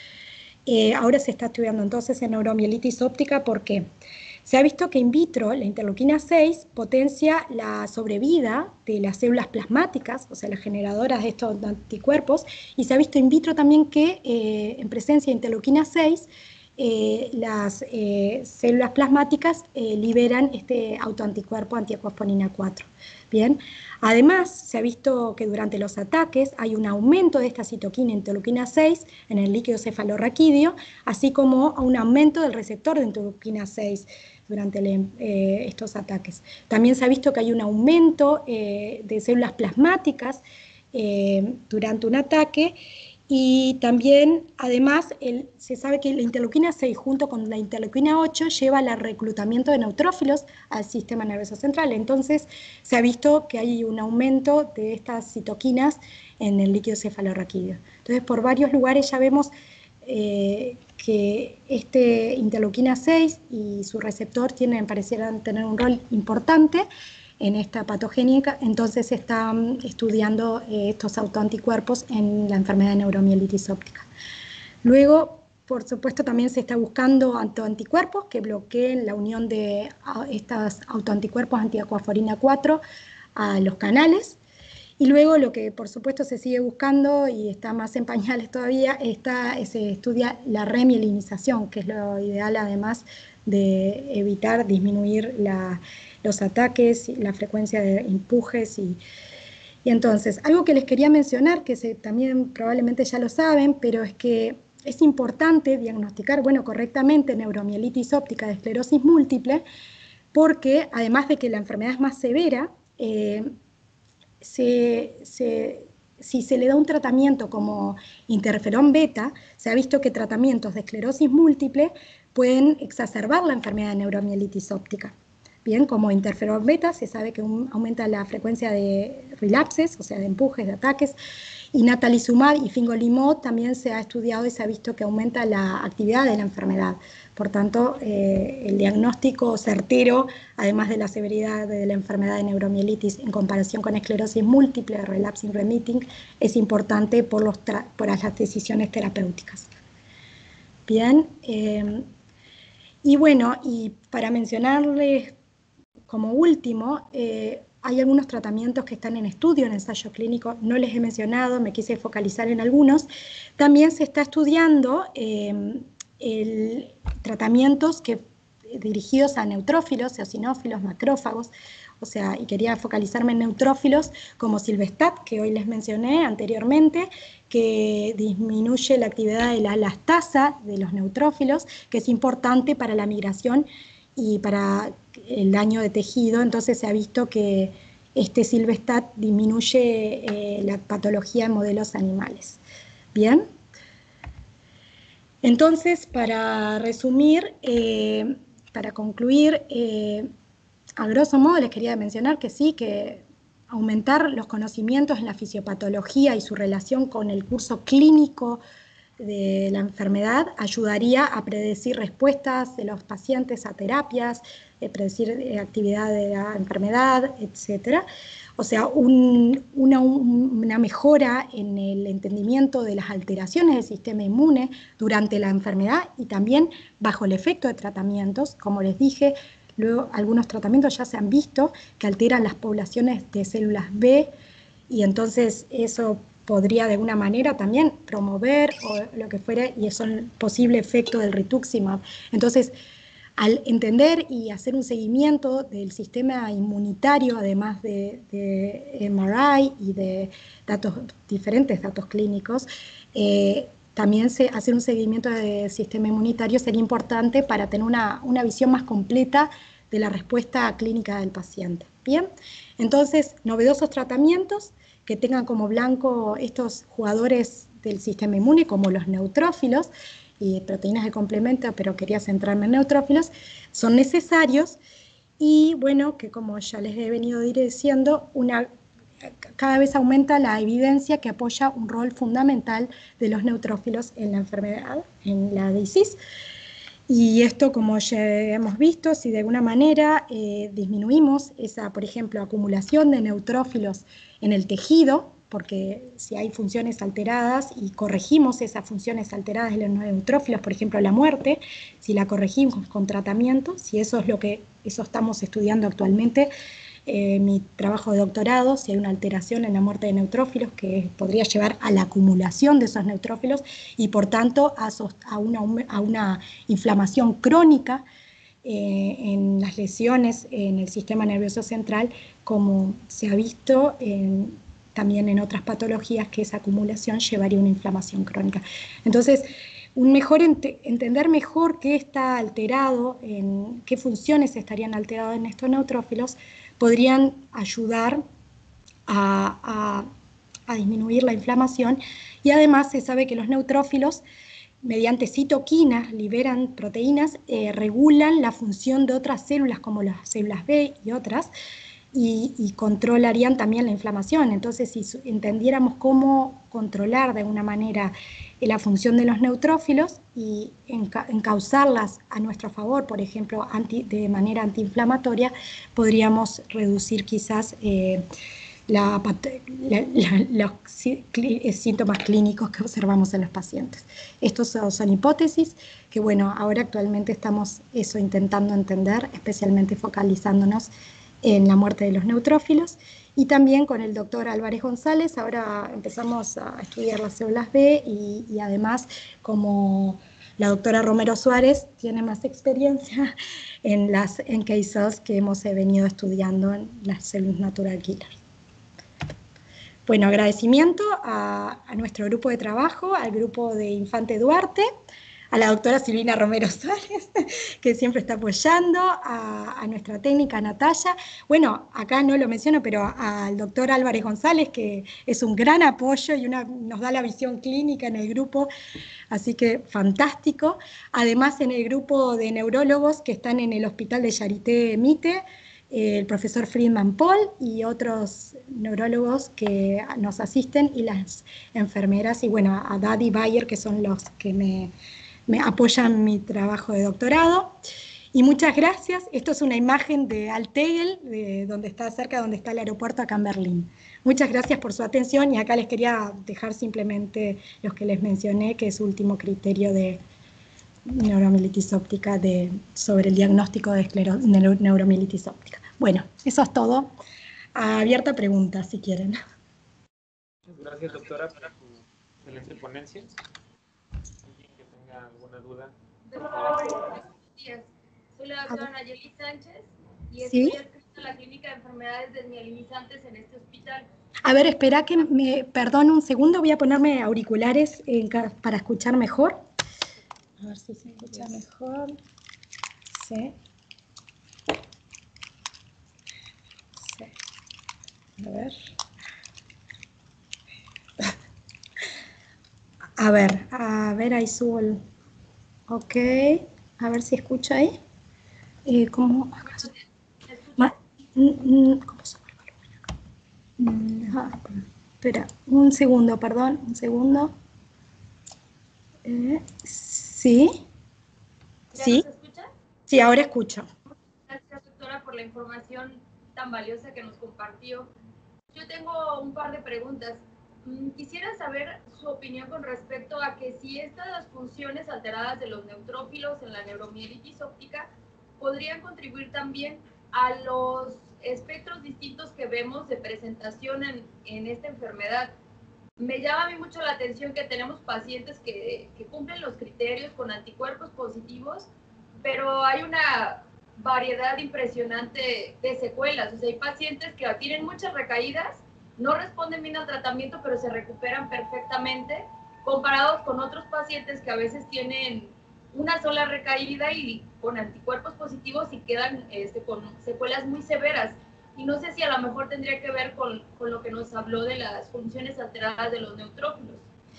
Speaker 2: Eh, ahora se está estudiando entonces en neuromielitis óptica. ¿Por qué? Se ha visto que in vitro la interleuquina seis potencia la sobrevida de las células plasmáticas, o sea, las generadoras de estos anticuerpos, y se ha visto in vitro también que eh, en presencia de interleuquina seis, Eh, las eh, células plasmáticas eh, liberan este autoanticuerpo antiacuasponina cuatro. Bien, además se ha visto que durante los ataques hay un aumento de esta citoquina interleuquina seis en el líquido cefalorraquídeo, así como un aumento del receptor de interleuquina seis durante el, eh, estos ataques. También se ha visto que hay un aumento eh, de células plasmáticas eh, durante un ataque. Y también, además, el, se sabe que la interleuquina seis junto con la interleuquina ocho lleva al reclutamiento de neutrófilos al sistema nervioso central. Entonces, se ha visto que hay un aumento de estas citoquinas en el líquido cefalorraquídeo. Entonces, por varios lugares ya vemos eh, que este interleuquina seis y su receptor tienen, parecieran tener un rol importante en esta patogénica. Entonces se están estudiando eh, estos autoanticuerpos en la enfermedad de neuromielitis óptica. Luego, por supuesto, también se está buscando autoanticuerpos que bloqueen la unión de estos autoanticuerpos antiacuaforina cuatro a los canales. Y luego lo que por supuesto se sigue buscando y está más en pañales todavía, está, se estudia la remielinización, que es lo ideal además de evitar, disminuir la, los ataques, la frecuencia de empujes. Y, y entonces, algo que les quería mencionar, que se, también probablemente ya lo saben, pero es que es importante diagnosticar, bueno, correctamente neuromielitis óptica de esclerosis múltiple, porque además de que la enfermedad es más severa, eh, Se, se, si se le da un tratamiento como interferón beta, se ha visto que tratamientos de esclerosis múltiple pueden exacerbar la enfermedad de neuromielitis óptica. Bien, como interferón beta se sabe que un, aumenta la frecuencia de relapses, o sea, de empujes, de ataques, y natalizumab y fingolimod también se ha estudiado y se ha visto que aumenta la actividad de la enfermedad. Por tanto, eh, el diagnóstico certero, además de la severidad de la enfermedad de neuromielitis en comparación con esclerosis múltiple, relapsing remitting, es importante por, los por las decisiones terapéuticas. Bien, eh, y bueno, y para mencionarles como último, eh, hay algunos tratamientos que están en estudio, en ensayo clínico, no les he mencionado, me quise focalizar en algunos. También se está estudiando eh, el, tratamientos que, dirigidos a neutrófilos, eosinófilos, macrófagos, o sea, y quería focalizarme en neutrófilos como Silvestat, que hoy les mencioné anteriormente, que disminuye la actividad de la elastasa de los neutrófilos, que es importante para la migración y para el daño de tejido. Entonces se ha visto que este Silvestat disminuye eh, la patología en modelos animales. Bien. Entonces, para resumir, eh, para concluir, eh, a grosso modo les quería mencionar que sí, que aumentar los conocimientos en la fisiopatología y su relación con el curso clínico de la enfermedad ayudaría a predecir respuestas de los pacientes a terapias, eh, predecir eh, actividad de la enfermedad, etcétera. O sea, un, una, una mejora en el entendimiento de las alteraciones del sistema inmune durante la enfermedad y también bajo el efecto de tratamientos. Como les dije, luego algunos tratamientos ya se han visto que alteran las poblaciones de células B y entonces eso podría de alguna manera también promover o lo que fuera, y es un posible efecto del rituximab. Entonces, al entender y hacer un seguimiento del sistema inmunitario, además de, de M R I y de datos, diferentes datos clínicos, eh, también se, hacer un seguimiento del sistema inmunitario sería importante para tener una, una visión más completa de la respuesta clínica del paciente. Bien, entonces, novedosos tratamientos que tengan como blanco estos jugadores del sistema inmune, como los neutrófilos, y proteínas de complemento, pero quería centrarme en neutrófilos, son necesarios, y bueno, que como ya les he venido diciendo, una, cada vez aumenta la evidencia que apoya un rol fundamental de los neutrófilos en la enfermedad, en la disease. Y esto, como ya hemos visto, si de alguna manera eh, disminuimos esa, por ejemplo, acumulación de neutrófilos en el tejido, porque si hay funciones alteradas y corregimos esas funciones alteradas de los neutrófilos, por ejemplo, la muerte, si la corregimos con tratamiento, si eso es lo que eso estamos estudiando actualmente, eh, mi trabajo de doctorado, si hay una alteración en la muerte de neutrófilos que podría llevar a la acumulación de esos neutrófilos y por tanto a, a, una, a una inflamación crónica eh, en las lesiones en el sistema nervioso central, como se ha visto en, también en otras patologías, que esa acumulación llevaría a una inflamación crónica. Entonces, un mejor ent entender mejor qué está alterado, en qué funciones estarían alteradas en estos neutrófilos, podrían ayudar a, a, a disminuir la inflamación, y además se sabe que los neutrófilos, mediante citoquinas, liberan proteínas, eh, regulan la función de otras células como las células B y otras, y, y controlarían también la inflamación. Entonces, si entendiéramos cómo controlar de alguna manera la función de los neutrófilos y enca encauzarlas a nuestro favor, por ejemplo, anti, de manera antiinflamatoria, podríamos reducir quizás eh, la, la, la, los síntomas clínicos que observamos en los pacientes. Estos son, son hipótesis que, bueno, ahora actualmente estamos eso intentando entender, especialmente focalizándonos en la muerte de los neutrófilos, y también con el doctor Álvarez González ahora empezamos a estudiar las células B, y, y además, como la doctora Romero Suárez tiene más experiencia en las N K cells que hemos venido estudiando en las células natural killer. Bueno, agradecimiento a, a nuestro grupo de trabajo, al grupo de Infante Duarte, a la doctora Silvina Romero Suárez, que siempre está apoyando, a, a nuestra técnica Natalia, bueno, acá no lo menciono, pero al doctor Álvarez González, que es un gran apoyo y una, nos da la visión clínica en el grupo, así que fantástico. Además, en el grupo de neurólogos que están en el Hospital de Charité Mite, el profesor Friedman Paul y otros neurólogos que nos asisten, y las enfermeras, y bueno, a Daddy Bayer, que son los que me... me apoyan mi trabajo de doctorado. Y muchas gracias. Esto es una imagen de Altegel, de donde está cerca, donde está el aeropuerto acá en Berlín. Muchas gracias por su atención, y acá les quería dejar simplemente los que les mencioné, que es último criterio de neuromielitis óptica de, sobre el diagnóstico de neuromielitis óptica. Bueno, eso es todo. Abierta a preguntas, si quieren.
Speaker 1: Gracias, doctora, por su excelente ponencia. ¿Alguna duda?
Speaker 3: Buenos días. Soy la doctora Nayeli Sánchez y estoy
Speaker 2: ¿Sí?
Speaker 3: adscrita a la clínica de enfermedades desmielinizantes en este hospital.
Speaker 2: A ver, espera que me... Perdón un segundo, voy a ponerme auriculares en, para escuchar mejor. A ver si se escucha mejor. Sí. Sí. A ver. A ver, a ver, ahí subo el... Ok, a ver si escucha ahí. Eh, ¿Cómo? Ma... ¿Cómo subo el volumen acá? Ah, espera, un segundo, perdón, un segundo. Eh, sí.
Speaker 3: ¿Ya
Speaker 2: Sí.
Speaker 3: nos escucha?
Speaker 2: Sí, ahora escucho.
Speaker 3: Gracias, doctora, por la información tan valiosa que nos compartió. Yo tengo un par de preguntas. Quisiera saber su opinión con respecto a que si estas funciones alteradas de los neutrófilos en la neuromielitis óptica podrían contribuir también a los espectros distintos que vemos de presentación en, en esta enfermedad. Me llama a mí mucho la atención que tenemos pacientes que, que cumplen los criterios con anticuerpos positivos, pero hay una variedad impresionante de secuelas. O sea, hay pacientes que tienen muchas recaídas, no responden bien al tratamiento, pero se recuperan perfectamente, comparados con otros pacientes que a veces tienen una sola recaída y con anticuerpos positivos y quedan este, con secuelas muy severas. Y no sé si a lo mejor tendría que ver con, con lo que nos habló de las funciones alteradas de los neutrófilos.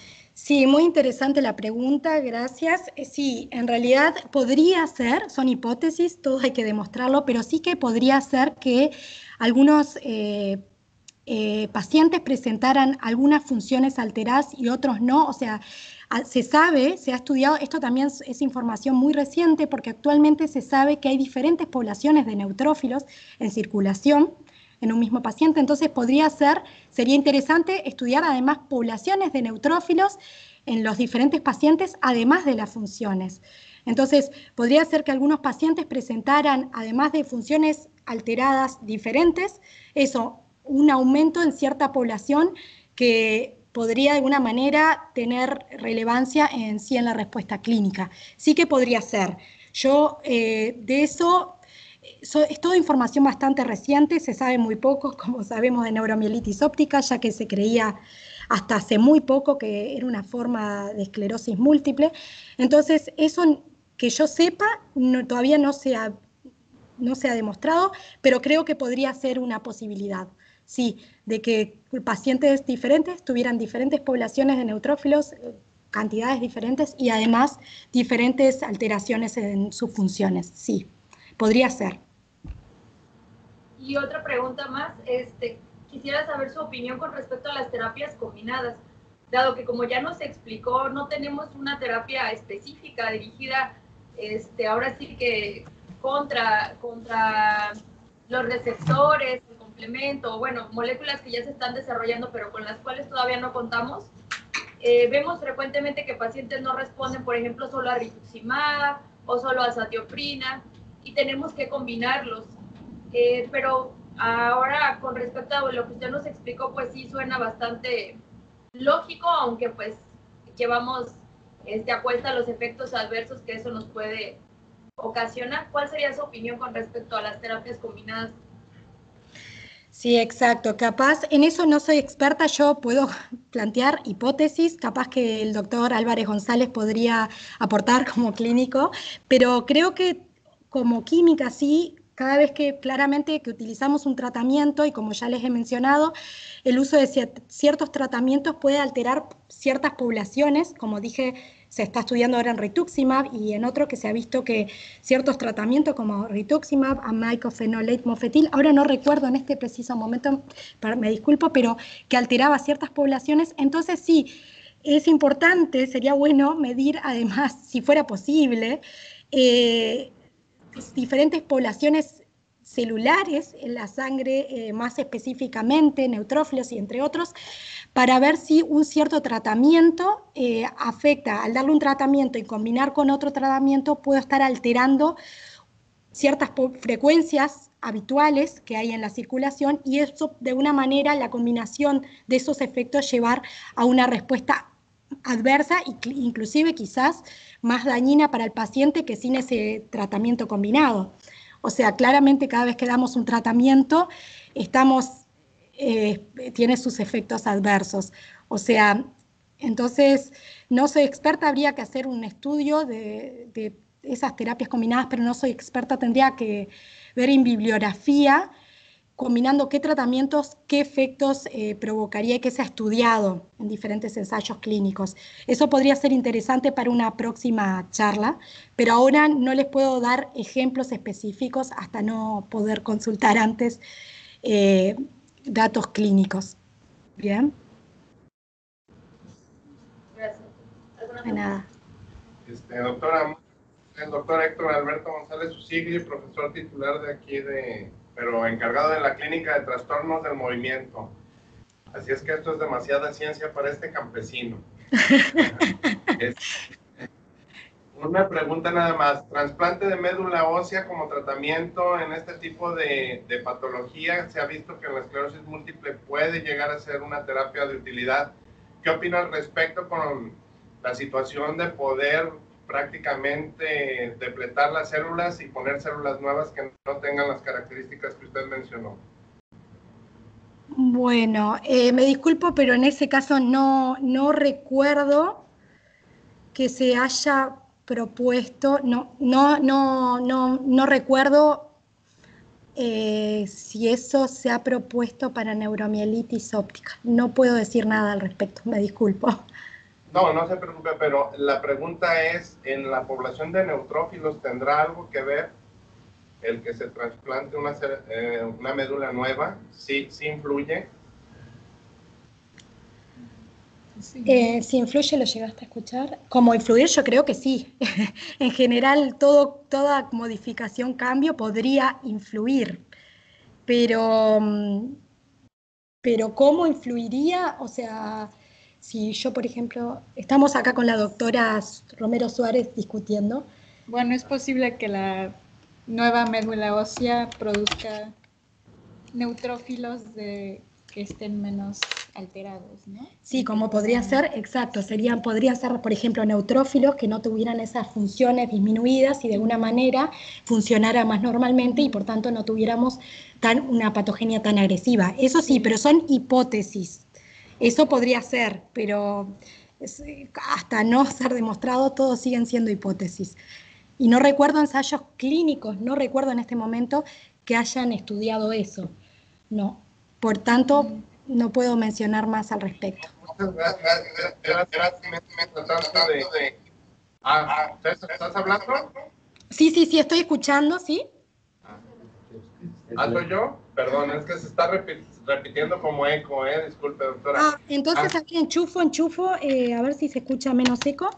Speaker 2: Sí, muy interesante la pregunta, gracias. Sí, en realidad podría ser, son hipótesis, todo hay que demostrarlo, pero sí que podría ser que algunos eh, eh, pacientes presentaran algunas funciones alteradas y otros no. O sea, se sabe, se ha estudiado, esto también es, es información muy reciente porque actualmente se sabe que hay diferentes poblaciones de neutrófilos en circulación en un mismo paciente. Entonces podría ser, sería interesante estudiar además poblaciones de neutrófilos en los diferentes pacientes, además de las funciones. Entonces, podría ser que algunos pacientes presentaran, además de funciones alteradas diferentes, eso, un aumento en cierta población que podría de alguna manera tener relevancia en sí en la respuesta clínica. Sí que podría ser. Yo eh, de eso... So, es toda información bastante reciente, se sabe muy poco, como sabemos, de neuromielitis óptica, ya que se creía hasta hace muy poco que era una forma de esclerosis múltiple. Entonces, eso que yo sepa, no, todavía no se, ha, no se ha demostrado, pero creo que podría ser una posibilidad, sí, de que pacientes diferentes tuvieran diferentes poblaciones de neutrófilos, cantidades diferentes y además diferentes alteraciones en sus funciones, sí. Podría ser.
Speaker 3: Y otra pregunta más, este, quisiera saber su opinión con respecto a las terapias combinadas, dado que como ya nos explicó, no tenemos una terapia específica dirigida, este, ahora sí que contra, contra los receptores, el complemento, bueno, moléculas que ya se están desarrollando, pero con las cuales todavía no contamos. Eh, vemos frecuentemente que pacientes no responden, por ejemplo, solo a rituximab o solo a satioprina, y tenemos que combinarlos. Eh, pero ahora, con respecto a lo que usted nos explicó, pues sí suena bastante lógico, aunque pues llevamos este, a cuenta los efectos adversos que eso nos puede ocasionar. ¿Cuál sería su opinión con respecto a las terapias combinadas?
Speaker 2: Sí, exacto. Capaz, en eso no soy experta, yo puedo plantear hipótesis, capaz que el doctor Álvarez González podría aportar como clínico, pero creo que como química sí, cada vez que claramente que utilizamos un tratamiento, y como ya les he mencionado, el uso de ciertos tratamientos puede alterar ciertas poblaciones, como dije, se está estudiando ahora en rituximab y en otro que se ha visto que ciertos tratamientos como rituximab, amicofenolate, mofetil, ahora no recuerdo en este preciso momento, me disculpo, pero que alteraba ciertas poblaciones. Entonces sí, es importante, sería bueno medir además, si fuera posible, eh, diferentes poblaciones celulares en la sangre, eh, más específicamente neutrófilos y entre otros, para ver si un cierto tratamiento eh, afecta, al darle un tratamiento y combinar con otro tratamiento, puede estar alterando ciertas frecuencias habituales que hay en la circulación, y eso de una manera, la combinación de esos efectos, llevar a una respuesta adversa e inclusive quizás más dañina para el paciente que sin ese tratamiento combinado. O sea, claramente cada vez que damos un tratamiento, estamos, eh, tiene sus efectos adversos. O sea, entonces, no soy experta, habría que hacer un estudio de, de esas terapias combinadas, pero no soy experta, tendría que ver en bibliografía, combinando qué tratamientos, qué efectos eh, provocaría y qué se ha estudiado en diferentes ensayos clínicos. Eso podría ser interesante para una próxima charla, pero ahora no les puedo dar ejemplos específicos hasta no poder consultar antes eh, datos clínicos. ¿Bien?
Speaker 3: Gracias.
Speaker 2: De nada.
Speaker 4: Este, doctora, el doctor Héctor Alberto González Usigli, profesor titular de aquí, de, pero encargado de la Clínica de Trastornos del Movimiento. Así es que esto es demasiada ciencia para este campesino. Es, una pregunta nada más. ¿Trasplante de médula ósea como tratamiento en este tipo de, de patología? Se ha visto que la esclerosis múltiple puede llegar a ser una terapia de utilidad. ¿Qué opina al respecto con la situación de poder prácticamente depletar las células y poner células nuevas que no tengan las características que usted mencionó?
Speaker 2: Bueno, eh, me disculpo, pero en ese caso no, no recuerdo que se haya propuesto, no, no, no, no, no recuerdo eh, si eso se ha propuesto para neuromielitis óptica. No puedo decir nada al respecto, me disculpo.
Speaker 4: No, no se preocupe, pero la pregunta es, ¿en la población de neutrófilos tendrá algo que ver el que se trasplante una, eh, una médula nueva? ¿Sí, sí influye?
Speaker 2: Sí. Eh, si influye, ¿lo llegaste a escuchar? Como influir, yo creo que sí. En general, todo, toda modificación, cambio podría influir, pero, pero ¿cómo influiría? O sea, si yo, por ejemplo, estamos acá con la doctora Romero Suárez discutiendo.
Speaker 5: Bueno, es posible que la nueva médula ósea produzca neutrófilos de, que estén menos alterados, ¿no?
Speaker 2: Sí, como podría ser, exacto, serían, podrían ser, por ejemplo, neutrófilos que no tuvieran esas funciones disminuidas y de alguna manera funcionara más normalmente y por tanto no tuviéramos tan, una patogenia tan agresiva. Eso sí, pero son hipótesis. Eso podría ser, pero hasta no ser demostrado, todos siguen siendo hipótesis. Y no recuerdo ensayos clínicos, no recuerdo en este momento que hayan estudiado eso. No. Por tanto, no puedo mencionar más al respecto.
Speaker 4: Muchas gracias. Ah, ¿estás hablando?
Speaker 2: Sí, sí, sí, estoy escuchando, ¿sí?
Speaker 4: ¿Ah, soy yo? Perdón, es que se está repitiendo como eco, ¿eh? Disculpe, doctora.
Speaker 2: Ah, entonces aquí enchufo, enchufo, eh, a ver si se escucha menos eco.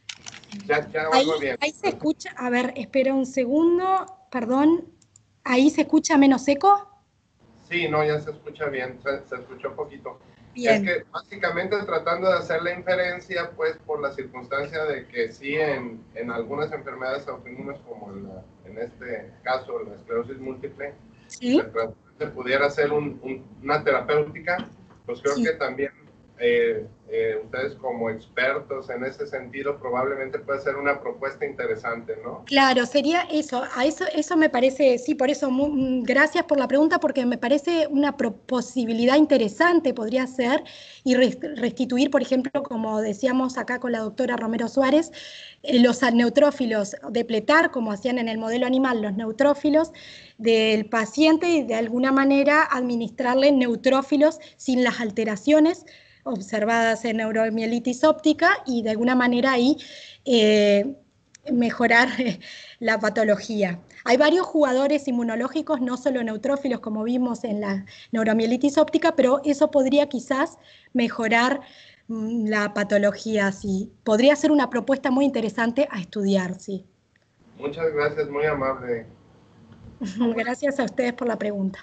Speaker 4: Ya, ya
Speaker 2: ahí,
Speaker 4: oigo bien.
Speaker 2: Ahí se escucha, a ver, espera un segundo, perdón. ¿Ahí se escucha menos eco?
Speaker 4: Sí, no, ya se escucha bien, se, se escuchó poquito.
Speaker 2: Bien.
Speaker 4: Es que básicamente tratando de hacer la inferencia, pues por la circunstancia de que sí en, en algunas enfermedades autoinmunes, como en, la, en este caso la esclerosis múltiple,
Speaker 2: ¿sí?
Speaker 4: se pudiera hacer un, un, una terapéutica, pues creo sí. que también eh, eh, ustedes como expertos en ese sentido probablemente puede ser una propuesta interesante, ¿no?
Speaker 2: Claro, sería eso, a eso, eso me parece, sí, por eso, muy, gracias por la pregunta, porque me parece una posibilidad interesante, podría ser, y restituir, por ejemplo, como decíamos acá con la doctora Romero Suárez, eh, los neutrófilos, depletar, como hacían en el modelo animal, los neutrófilos del paciente y de alguna manera administrarle neutrófilos sin las alteraciones observadas en neuromielitis óptica y de alguna manera ahí eh, mejorar eh, la patología. Hay varios jugadores inmunológicos, no solo neutrófilos como vimos en la neuromielitis óptica, pero eso podría quizás mejorar mmm, la patología, sí. Podría ser una propuesta muy interesante a estudiar, sí.
Speaker 4: Muchas gracias, muy amable.
Speaker 2: Gracias a ustedes por la pregunta.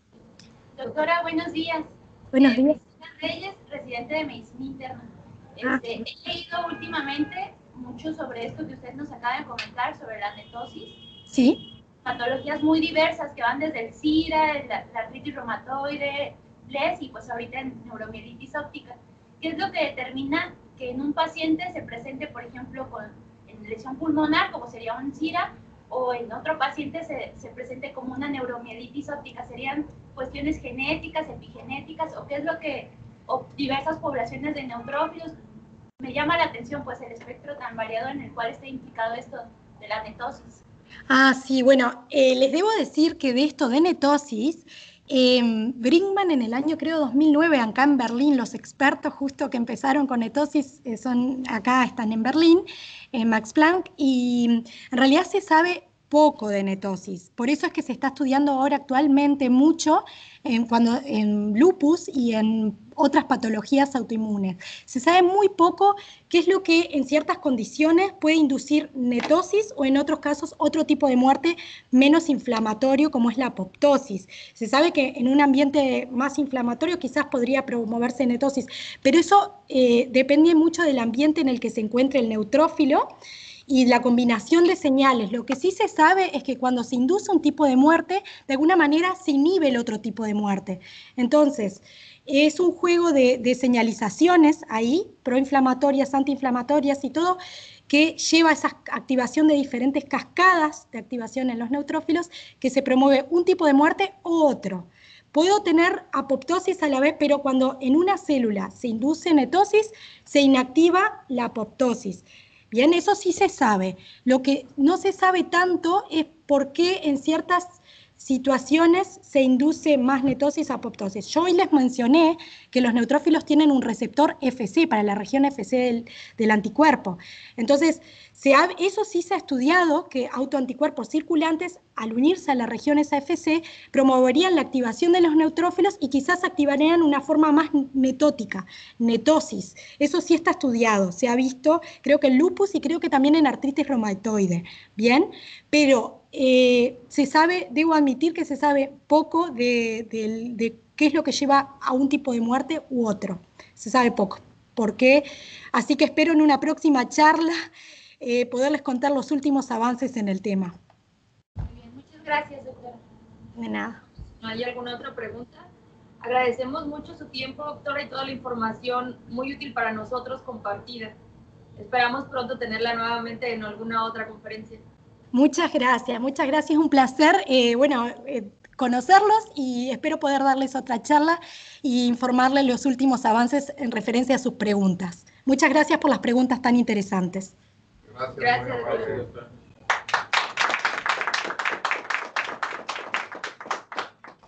Speaker 3: Doctora, buenos días.
Speaker 2: Buenos
Speaker 3: eh,
Speaker 2: días.
Speaker 3: Reyes, residente de Medicina Interna. Este,
Speaker 2: Ah.
Speaker 3: He leído últimamente mucho sobre esto que usted nos acaba de comentar, sobre la netosis.
Speaker 2: Sí.
Speaker 3: Patologías muy diversas que van desde el SIDA, la, la artritis reumatoide, L E S y pues ahorita en neuromielitis óptica. ¿Qué es lo que determina que en un paciente se presente, por ejemplo, con en lesión pulmonar, como sería un SIDA, o en otro paciente se, se presente como una neuromielitis óptica? ¿Serían cuestiones genéticas, epigenéticas, o qué es lo que, o diversas poblaciones de neutrófilos? Me llama la atención pues el espectro tan variado en el cual está implicado esto de la netosis.
Speaker 2: Ah, sí, bueno, eh, les debo decir que de esto de netosis, eh, Brinkman en el año creo dos mil nueve, acá en Berlín, los expertos justo que empezaron con netosis eh, son acá, están en Berlín, en Max Planck, y en realidad se sabe poco de netosis. Por eso es que se está estudiando ahora actualmente mucho en, cuando, en lupus y en otras patologías autoinmunes. Se sabe muy poco qué es lo que en ciertas condiciones puede inducir netosis o en otros casos otro tipo de muerte menos inflamatorio como es la apoptosis. Se sabe que en un ambiente más inflamatorio quizás podría promoverse netosis, pero eso eh, depende mucho del ambiente en el que se encuentre el neutrófilo y la combinación de señales. Lo que sí se sabe es que cuando se induce un tipo de muerte, de alguna manera se inhibe el otro tipo de muerte. Entonces, es un juego de, de señalizaciones ahí, proinflamatorias, antiinflamatorias y todo, que lleva a esa activación de diferentes cascadas de activación en los neutrófilos, que se promueve un tipo de muerte u otro. Puedo tener apoptosis a la vez, pero cuando en una célula se induce netosis, se inactiva la apoptosis. Bien, eso sí se sabe. Lo que no se sabe tanto es por qué en ciertas situaciones se induce más netosis a apoptosis. Yo hoy les mencioné que los neutrófilos tienen un receptor F C para la región F C del, del anticuerpo. Entonces, se ha, eso sí se ha estudiado, que autoanticuerpos circulantes, al unirse a la región esa F C, promoverían la activación de los neutrófilos y quizás activarían una forma más netótica, netosis. Eso sí está estudiado, se ha visto, creo que en lupus y creo que también en artritis reumatoide. Bien, pero Eh, se sabe, debo admitir que se sabe poco de, de, de qué es lo que lleva a un tipo de muerte u otro. Se sabe poco. ¿Por qué? Así que espero en una próxima charla eh, poderles contar los últimos avances en el tema.
Speaker 3: Muy bien, muchas gracias, doctora.
Speaker 2: De nada.
Speaker 3: ¿No hay alguna otra pregunta? Agradecemos mucho su tiempo, doctora, y toda la información muy útil para nosotros compartida. Esperamos pronto tenerla nuevamente en alguna otra conferencia.
Speaker 2: Muchas gracias, muchas gracias, un placer, eh, bueno, eh, conocerlos y espero poder darles otra charla e informarles los últimos avances en referencia a sus preguntas. Muchas gracias por las preguntas tan interesantes.
Speaker 4: Gracias.
Speaker 3: Gracias,
Speaker 4: muy amable.
Speaker 1: Doctora.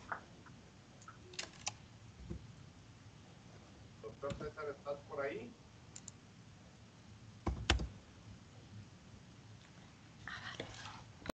Speaker 4: Doctor César, ¿estás por ahí?